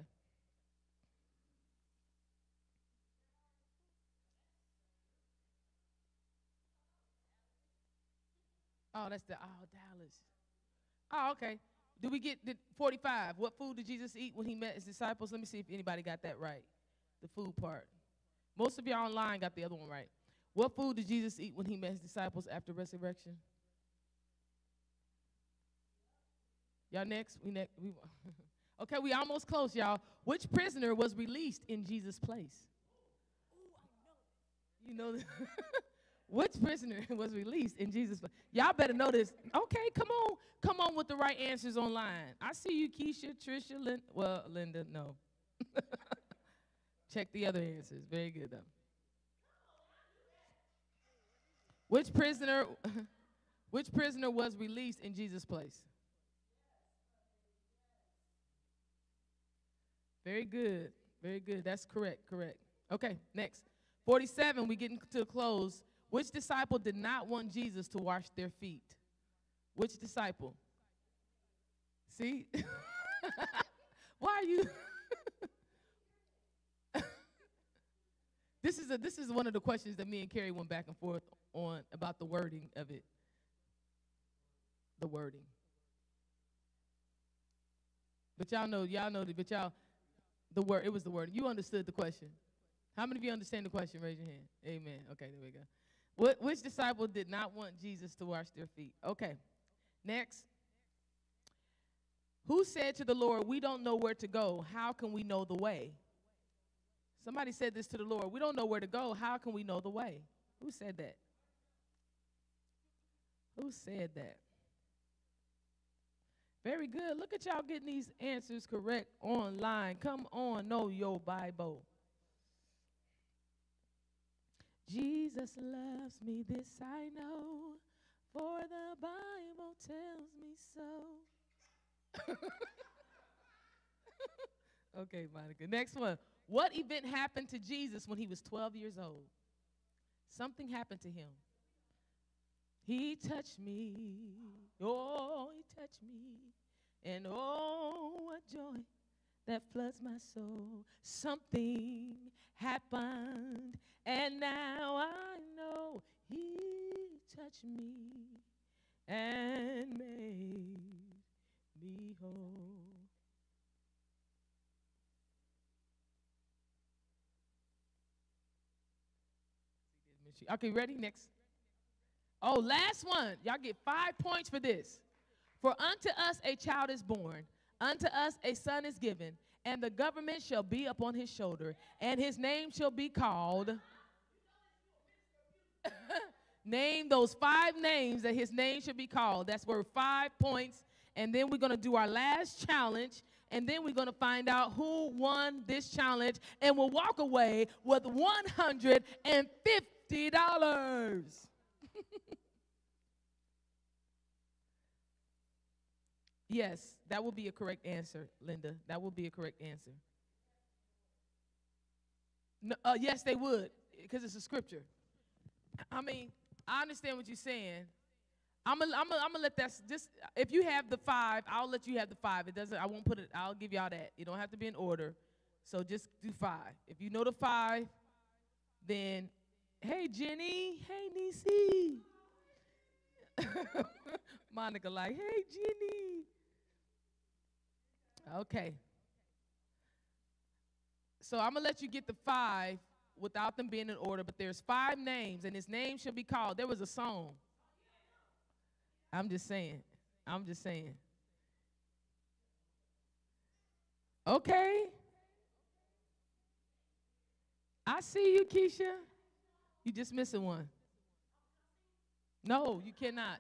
Oh, that's Dallas. Oh, okay. Do we get 45? What food did Jesus eat when he met his disciples? Let me see if anybody got that right, the food part. Most of y'all online got the other one right. What food did Jesus eat when he met his disciples after resurrection? Y'all next? Okay, we almost close, y'all. Which prisoner was released in Jesus' place? You know that? Which prisoner was released in Jesus' place? Y'all better know this. Okay, come on with the right answers online. I see you, Keisha, Trisha, Linda, no. Check the other answers. Very good, though. Which prisoner was released in Jesus' place? Very good. Very good. That's correct. Okay, next. 47, we getting to a close. Which disciple did not want Jesus to wash their feet? Which disciple? See? Why are you? This is one of the questions that me and Carrie went back and forth on about the wording of it. The wording. But it was the word. You understood the question. How many of you understand the question? Raise your hand. Amen. Okay, there we go. Which disciple did not want Jesus to wash their feet? Okay. Next. Who said to the Lord, we don't know where to go. How can we know the way? Somebody said this to the Lord. We don't know where to go. How can we know the way? Who said that? Who said that? Very good. Look at y'all getting these answers correct online. Come on, know your Bible. Jesus loves me, this I know, for the Bible tells me so. Okay, Monica. Next one. What event happened to Jesus when he was 12 years old? Something happened to him. He touched me. Oh, he touched me. And oh, what joy that floods my soul. Something happened, and now I know he touched me and made me whole. Okay, ready? Next. Oh, last one. Y'all get 5 points for this. For unto us a child is born, unto us a son is given, and the government shall be upon his shoulder, and his name shall be called. Name those 5 names that his name should be called. That's worth 5 points. And then we're going to do our last challenge. And then we're going to find out who won this challenge. And we'll walk away with $150. Yes, that will be a correct answer, Linda. That will be a correct answer. No, yes, they would, because it's a scripture. I mean, I understand what you're saying. I'm gonna let that just, if you have the 5, I'll let you have the 5. It doesn't, I won't put it, I'll give y'all that. You don't have to be in order. So just do 5. If you know the 5, then, hey, Jenny, hey, Niecy. Monica like, hey, Jenny. Okay. So I'm going to let you get the 5 without them being in order, but there's 5 names, and his name should be called. There was a song. I'm just saying. I'm just saying. Okay. I see you, Keisha. You just missing one. No, you cannot.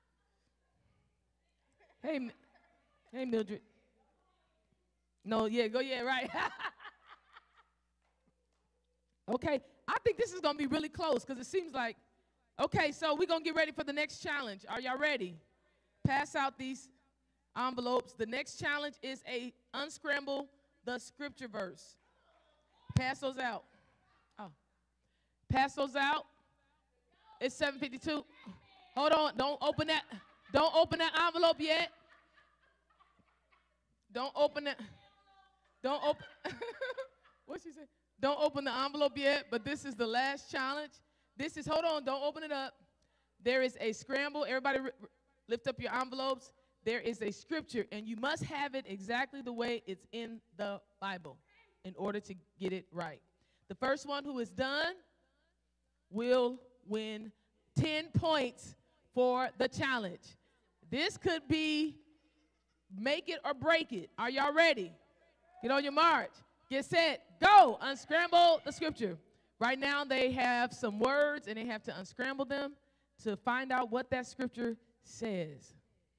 Hey, hey, Mildred. No, yeah, go, yeah, right. Okay, I think this is going to be really close because it seems like, okay, so we're going to get ready for the next challenge. Are y'all ready? Pass out these envelopes. The next challenge is a unscramble the scripture verse. Pass those out. Oh, pass those out. It's 7:52. Hold on, don't open that. Don't open that envelope yet. Don't open it. Don't open. What she say? Don't open the envelope yet, but this is the last challenge. This is, hold on, don't open it up. There is a scramble. Everybody lift up your envelopes. There is a scripture, and you must have it exactly the way it's in the Bible in order to get it right. The first one who is done will win 10 points for the challenge. This could be make it or break it. Are y'all ready? Get on your march. Get set. Go. Unscramble the scripture. Right now they have some words, and they have to unscramble them to find out what that scripture says.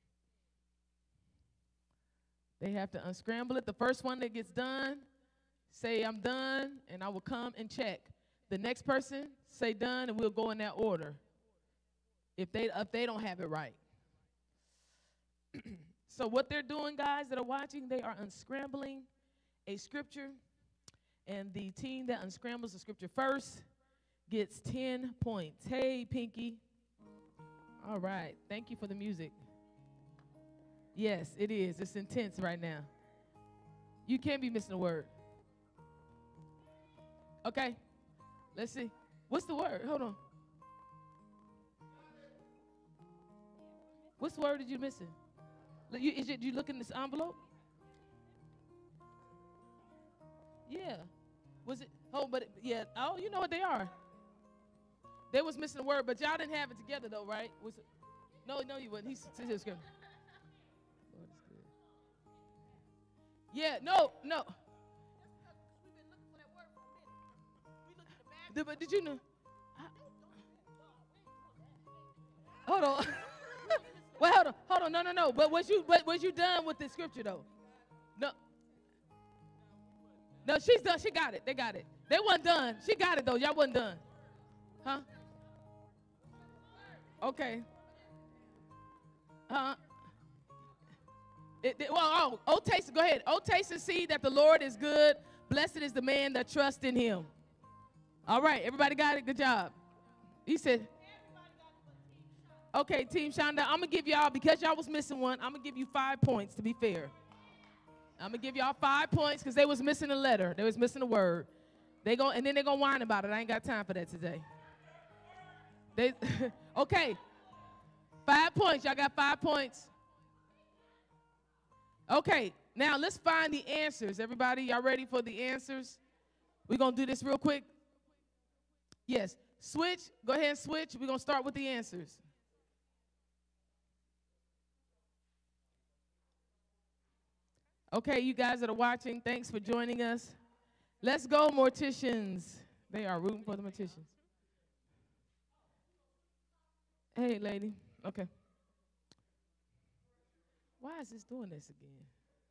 They have to unscramble it. The first one that gets done, say, I'm done, and I will come and check. The next person, say done, and we'll go in that order if they don't have it right. So what they're doing, guys that are watching, they are unscrambling a scripture, and the team that unscrambles the scripture first gets 10 points. Hey, Pinky. All right. Thank you for the music. Yes, it is. It's intense right now. You can't be missing a word. Okay. Let's see. What's the word? Hold on. What's the word that you're missing? You look in this envelope? Yeah. Was it? Oh, but yeah. Oh, you know what they are. They was missing a word, but y'all didn't have it together though, right? Was it? No, you wouldn't. He's his script. Lord is good. Yeah. No. But did you know? Hold on. Well, hold on. No. But was you done with the scripture though? No, she's done. She got it. They got it. They wasn't done. She got it though. Y'all wasn't done. Huh? Okay. Oh, taste. Go ahead. Oh, taste and see that the Lord is good. Blessed is the man that trusts in him. All right, everybody got it. Good job. He said. Okay, Team Shonda, I'm going to give y'all, because y'all was missing one, I'm going to give you 5 points to be fair. I'm going to give y'all 5 points because they was missing a letter. They was missing a word. And then they're going to whine about it. I ain't got time for that today. Okay, 5 points. Y'all got 5 points? Okay, now let's find the answers. Everybody, y'all ready for the answers? We're going to do this real quick. Yes, switch. Go ahead and switch. We're going to start with the answers. Okay, you guys that are watching, thanks for joining us. Let's go, morticians. They are rooting for the morticians. Hey, lady. Okay. Why is this doing this again?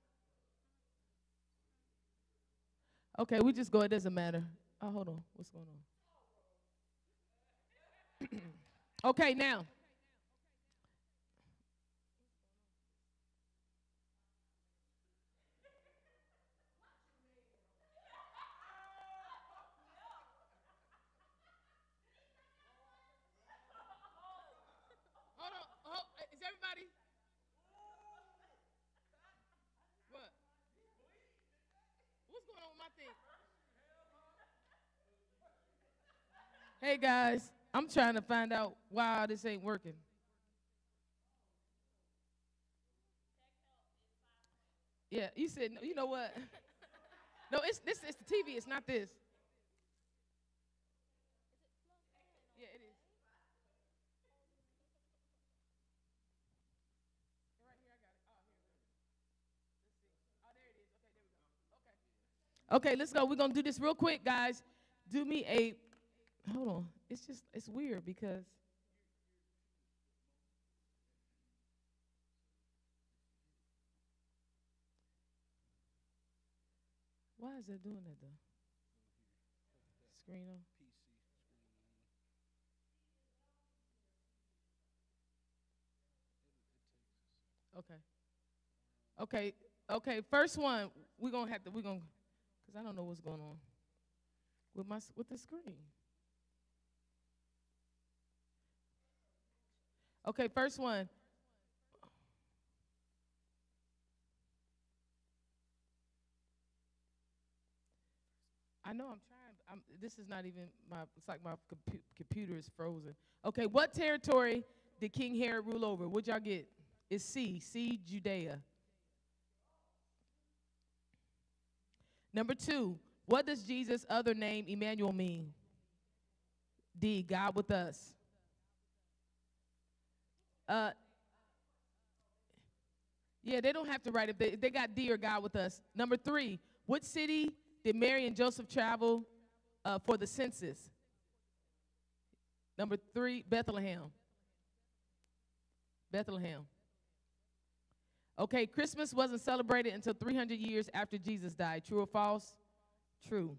Okay, we just go. It doesn't matter. Oh, hold on. What's going on? Okay, now. Hold on. Is everybody? What? What's going on with my thing? Hey, guys. I'm trying to find out why this ain't working. Yeah, you said, no, you know what? No, it's the TV. It's not this. Yeah, it is. Right here, I got it. Oh, here. Let's see. Oh, there it is. Okay, there we go. Okay. Okay, let's go. We're going to do this real quick, guys. Do me a, hold on. It's weird because. Why is it doing that, though? Screen on. Okay. Okay. Okay. First one, we're gonna, cause I don't know what's going on with the screen. Okay. First one. I know I'm trying. This is not even my. It's like my computer is frozen. Okay. What territory did King Herod rule over? What'd y'all get? It's C, Judea. Number 2, what does Jesus' other name, Emmanuel, mean? D, God with us. Yeah, they don't have to write it. They got D or God with us. Number 3, what city did Mary and Joseph travel for the census? Number 3, Bethlehem. Bethlehem. Okay, Christmas wasn't celebrated until 300 years after Jesus died. True or false? True.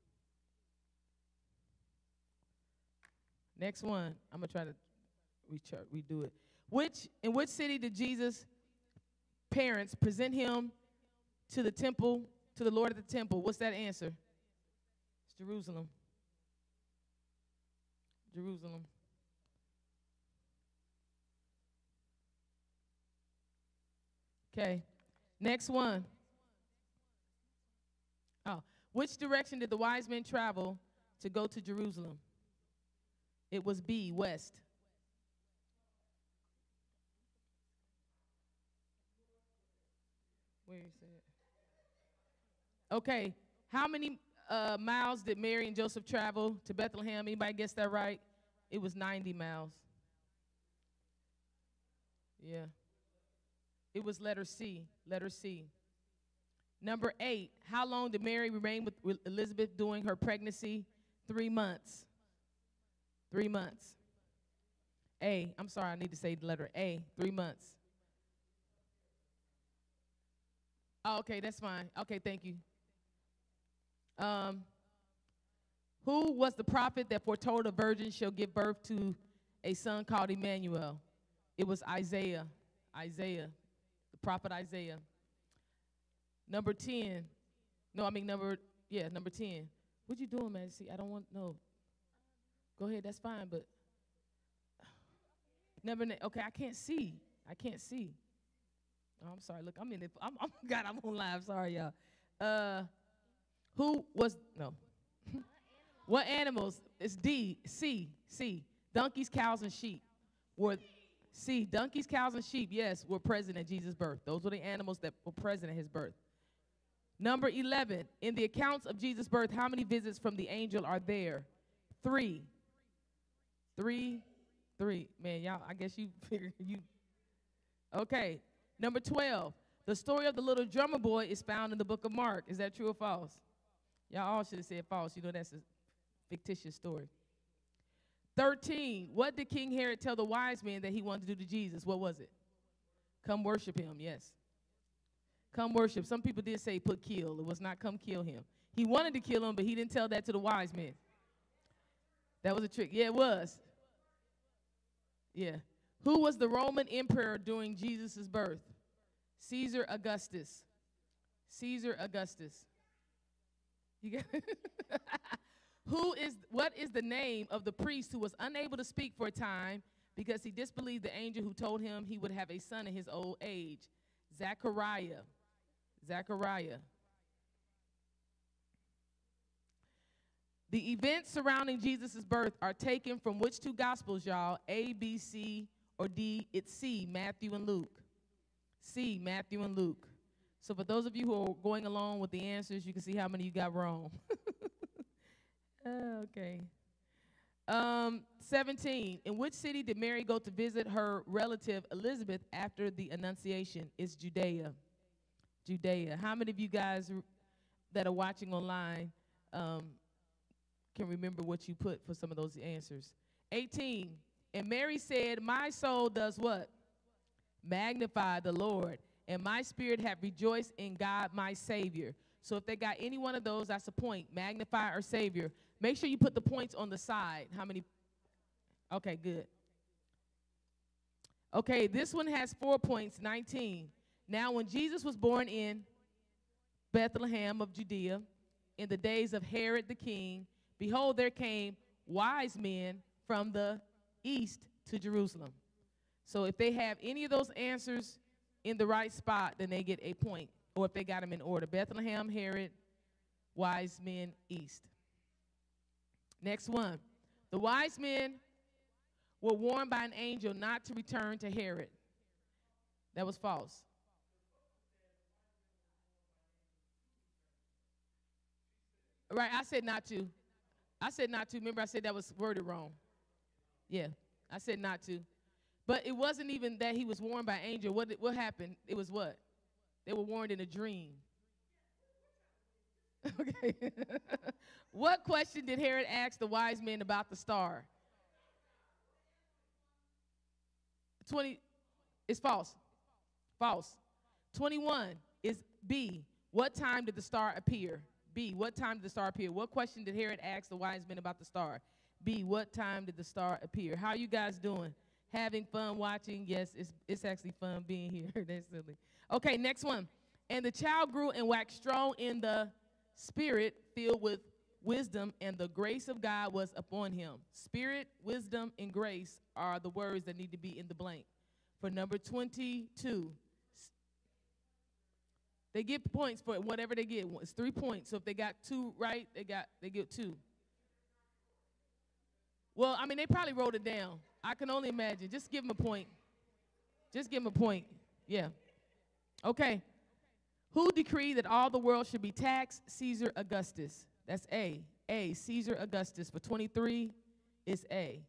Next one. I'm going to try to redo it. In which city did Jesus' parents present him to the temple, to the Lord at the temple? What's that answer? It's Jerusalem. Jerusalem. Okay, next one. Oh, which direction did the wise men travel to go to Jerusalem? It was B, west. Where is it? Okay, how many miles did Mary and Joseph travel to Bethlehem? Anybody guess that right? It was 90 miles. Yeah. It was letter C, letter C. Number 8, how long did Mary remain with Elizabeth during her pregnancy? 3 months. 3 months. A, I'm sorry, I need to say the letter A, 3 months. Oh, okay, that's fine. Okay, thank you. Who was the prophet that foretold a virgin shall give birth to a son called Emmanuel? It was Isaiah. Isaiah. Prophet Isaiah. Number 10. Number 10. What you doing, Majesty? I don't want, no. Go ahead, that's fine, but. Okay, I can't see. I can't see. Oh, I'm sorry, look, I'm in it. God, I'm on live, sorry, y'all. No. What animals? It's D, C. Donkeys, cows, and sheep donkeys, cows, and sheep, yes, were present at Jesus' birth. Those were the animals that were present at his birth. Number 11, in the accounts of Jesus' birth, how many visits from the angel are there? 3. 3. Man, y'all, I guess you figured you. Okay. Number 12, the story of the little drummer boy is found in the book of Mark. Is that true or false? Y'all all should have said false. You know that's a fictitious story. 13. What did King Herod tell the wise men that he wanted to do to Jesus? What was it? Come worship him, yes. Come worship. Some people did say put kill. It was not come kill him. He wanted to kill him, but he didn't tell that to the wise men. That was a trick. Yeah, it was. Yeah. Who was the Roman emperor during Jesus' birth? Caesar Augustus. Caesar Augustus. You got what is the name of the priest who was unable to speak for a time because he disbelieved the angel who told him he would have a son in his old age? Zechariah. Zechariah. The events surrounding Jesus' birth are taken from which two gospels, y'all? A, B, C, or D? It's C, Matthew and Luke. C, Matthew and Luke. So for those of you who are going along with the answers, you can see how many you got wrong. Okay. 17. In which city did Mary go to visit her relative Elizabeth after the Annunciation? It's Judea. Judea. How many of you guys that are watching online can remember what you put for some of those answers? 18. And Mary said, my soul does what? Magnify the Lord, and my spirit have rejoiced in God my Savior. So if they got any one of those, that's a point. Magnify or Savior. Make sure you put the points on the side. How many? Okay, good. Okay, this one has 4 points, 19. Now, when Jesus was born in Bethlehem of Judea, in the days of Herod the king, behold, there came wise men from the east to Jerusalem. So if they have any of those answers in the right spot, then they get a point. Or if they got them in order. Bethlehem, Herod, wise men, east. Next one. The wise men were warned by an angel not to return to Herod. That was false. Right, I said not to. I said not to. Remember, I said that was worded wrong. Yeah, I said not to. But it wasn't even that he was warned by an angel. What happened? It was what? They were warned in a dream. Okay. What question did Herod ask the wise men about the star? 20 is false. False. 21 is B. What time did the star appear? B. What time did the star appear? What question did Herod ask the wise men about the star? B. What time did the star appear? How are you guys doing? Having fun watching? Yes, it's actually fun being here. That's silly. Okay, next one. And the child grew and waxed strong in the spirit, filled with wisdom, and the grace of God was upon him. Spirit, wisdom, and grace are the words that need to be in the blank. For number 22, they get points for whatever they get. It's 3 points. So if they got 2 right, they get 2. Well, I mean, they probably wrote it down. I can only imagine. Just give them a point. Just give them a point. Yeah. Okay. Who decreed that all the world should be taxed? Caesar Augustus. That's A. A. Caesar Augustus. For 23 is A.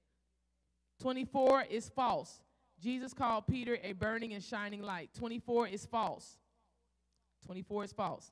24 is false. Jesus called Peter a burning and shining light. 24 is false. 24 is false.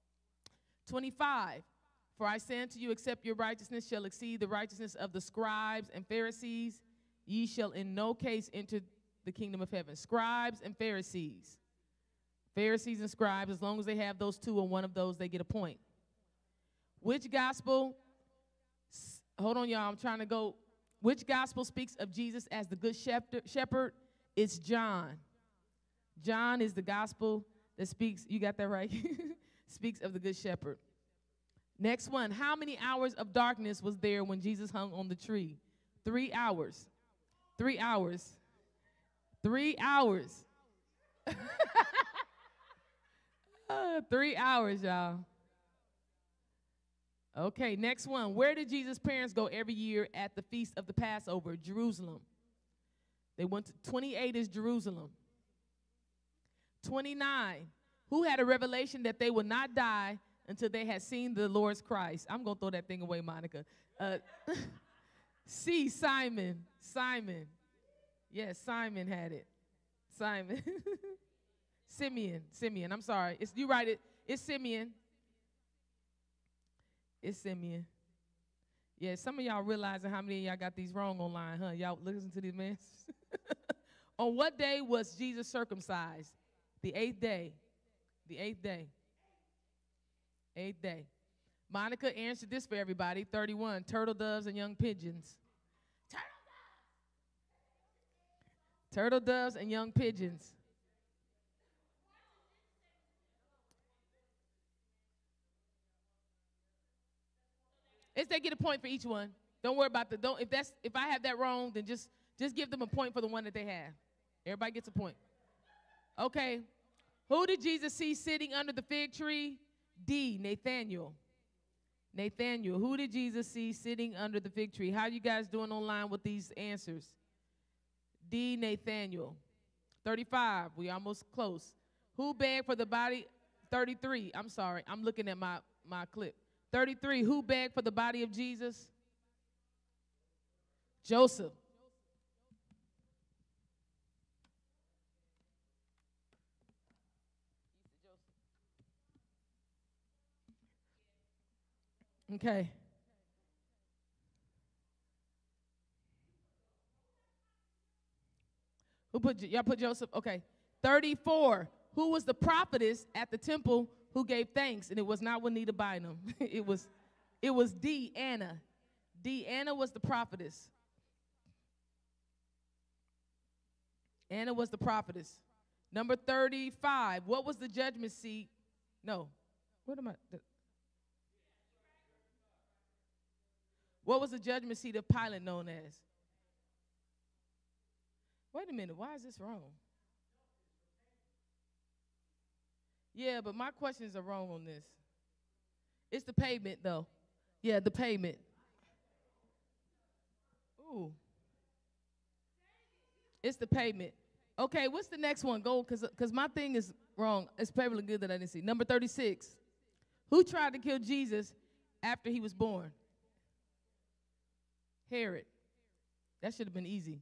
25. For I say unto you, except your righteousness shall exceed the righteousness of the scribes and Pharisees, ye shall in no case enter the kingdom of heaven. Scribes and Pharisees. Pharisees and scribes, as long as they have those two or one of those, they get a point. Which gospel, hold on, y'all, I'm trying to go. Which gospel speaks of Jesus as the good shepherd? It's John. John is the gospel that speaks, you got that right? Speaks of the good shepherd. Next one, how many hours of darkness was there when Jesus hung on the tree? 3 hours. 3 hours. 3 hours. 3 hours, y'all. Okay, next one. Where did Jesus' parents go every year at the feast of the Passover? Jerusalem. They went to 28 is Jerusalem. 29. Who had a revelation that they would not die until they had seen the Lord's Christ? I'm going to throw that thing away, Monica. C, Simon. Simon. Yes, Simon had it. Simon. Simeon. Simeon. I'm sorry. You write it. It's Simeon. It's Simeon. Yeah, some of y'all realizing how many of y'all got these wrong online, huh? Y'all listen to these men. On what day was Jesus circumcised? The 8th day. The 8th day. 8th day. Monica answered this for everybody. 31, turtle doves and young pigeons. Turtle doves and young pigeons. They get a point for each one. Don't worry about if I have that wrong, then just give them a point for the one that they have. Everybody gets a point. Okay. Who did Jesus see sitting under the fig tree? D, Nathaniel. Nathaniel. Who did Jesus see sitting under the fig tree? How you guys doing online with these answers? D, Nathaniel. 35. We almost close. Who begged for the body? 33. I'm sorry. I'm looking at my clip. 33. Who begged for the body of Jesus? Joseph. Okay. Y'all put Joseph? Okay. 34. Who was the prophetess at the temple who gave thanks? And it was not Juanita Bynum. it was D, Anna. D, Anna was the prophetess. Anna was the prophetess. Number 35. What was the judgment seat? No. What am I? What was the judgment seat of Pilate known as? Wait a minute. Why is this wrong? Yeah, but my questions are wrong on this. It's the payment, though. Yeah, the payment. Ooh. It's the payment. Okay, what's the next one? Go, because my thing is wrong. It's probably good that I didn't see. Number 36. Who tried to kill Jesus after he was born? Herod. That should have been easy.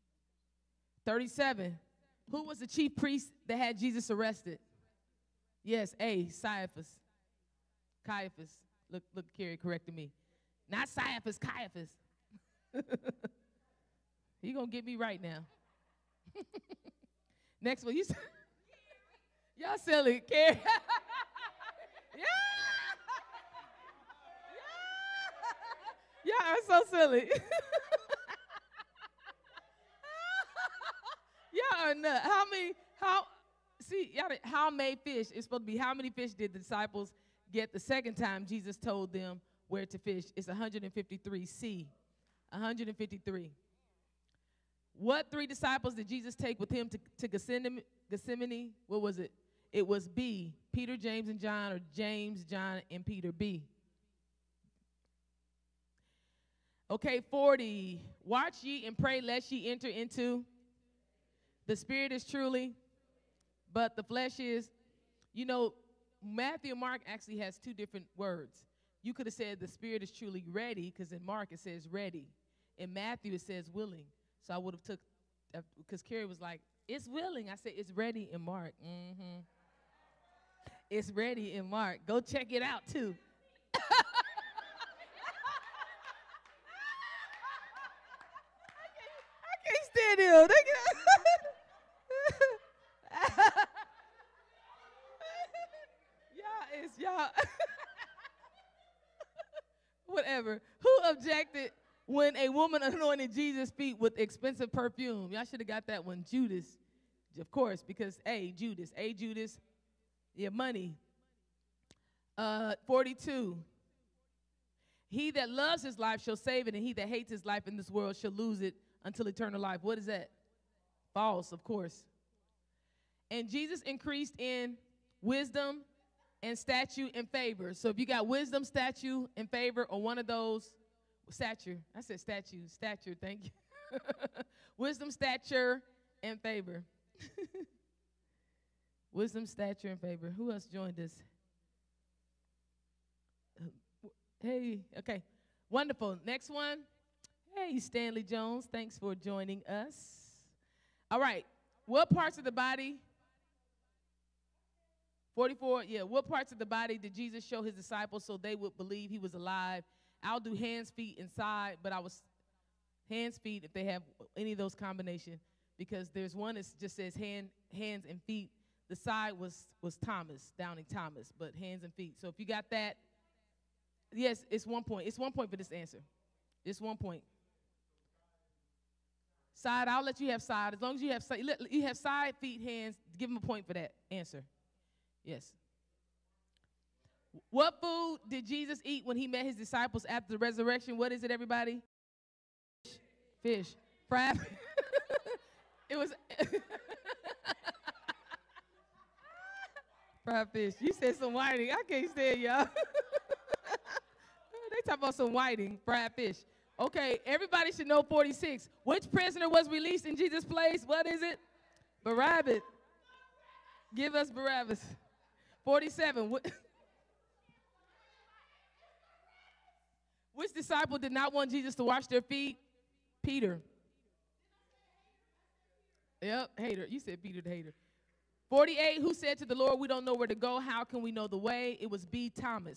37. Who was the chief priest that had Jesus arrested? Yes, A, Caiaphas. Caiaphas. Look, Carrie corrected me. Not Caiaphas, Caiaphas. He gonna get me right now. Next one, y'all silly, Carrie. Yeah. Y'all are so silly. Y'all are nuts. How many fish? It's supposed to be how many fish did the disciples get the second time Jesus told them where to fish? It's 153. C, 153. What 3 disciples did Jesus take with him to Gethsemane? What was it? It was B, Peter, James, and John, or James, John, and Peter. B. Okay, 40. Watch ye and pray lest ye enter into. The spirit is truly, but the flesh is. You know, Matthew and Mark actually has 2 different words. You could have said the spirit is truly ready, because in Mark it says ready. In Matthew it says willing. So I would have took, because Carrie was like, it's willing. I said, it's ready in Mark. Mm-hmm. It's ready in Mark. Go check it out, too. I can't stand him. Y'all. Whatever. Who objected when a woman anointed Jesus' feet with expensive perfume? Y'all should have got that one. Judas. Of course, because Judas. Yeah, money. 42. He that loves his life shall save it, and he that hates his life in this world shall lose it until eternal life. What is that? False, of course. And Jesus increased in wisdom and stature and favor. So if you got wisdom, stature, and favor, or one of those, stature. I said stature, thank you. Wisdom, stature, and favor. Wisdom, stature, and favor. Who else joined us? Hey, okay. Wonderful. Next one. Hey, Stanley Jones. Thanks for joining us. All right. What parts of the body? 44, yeah. What parts of the body did Jesus show his disciples so they would believe he was alive I'll do hands, feet, and side, but I was hands, feet, if they have any of those combination, because there's one that just says hands and feet. The side was Thomas, Downing Thomas, but hands and feet. So if you got that, yes, it's 1 point. It's 1 point for this answer. It's 1 point. Side, I'll let you have side. As long as you have side, feet, hands, give them a point for that answer. Yes. What food did Jesus eat when he met his disciples after the resurrection? What is it, everybody? Fish. Fried. It was fried fish. You said some whiting. I can't stand y'all. They talk about some whiting, fried fish. Okay, everybody should know 46. Which prisoner was released in Jesus' place? What is it? Barabbas. Give us Barabbas. 47. Which disciple did not want Jesus to wash their feet? Peter. Yep, hater. You said Peter the hater. 48, who said to the Lord, we don't know where to go. How can we know the way? It was B. Thomas.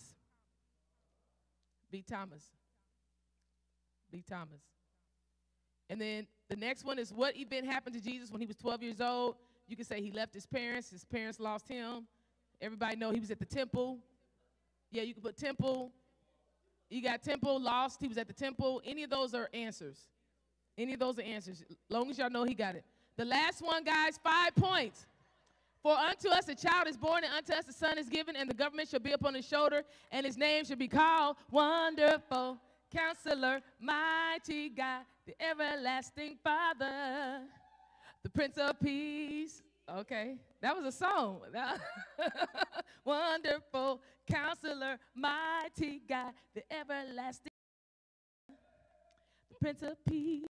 B. Thomas. B. Thomas. And then the next one is, what event happened to Jesus when he was 12 years old? You can say he left his parents lost him. Everybody know he was at the temple. Yeah, you can put temple. You got temple, lost, he was at the temple. Any of those are answers. Any of those are answers. As long as y'all know he got it. The last one, guys, 5 points. For unto us a child is born, and unto us a son is given, and the government shall be upon his shoulder, and his name shall be called Wonderful Counselor, Mighty God, the Everlasting Father, the Prince of Peace. Okay, that was a song. Wonderful Counselor, Mighty God, the Everlasting, the Prince of Peace.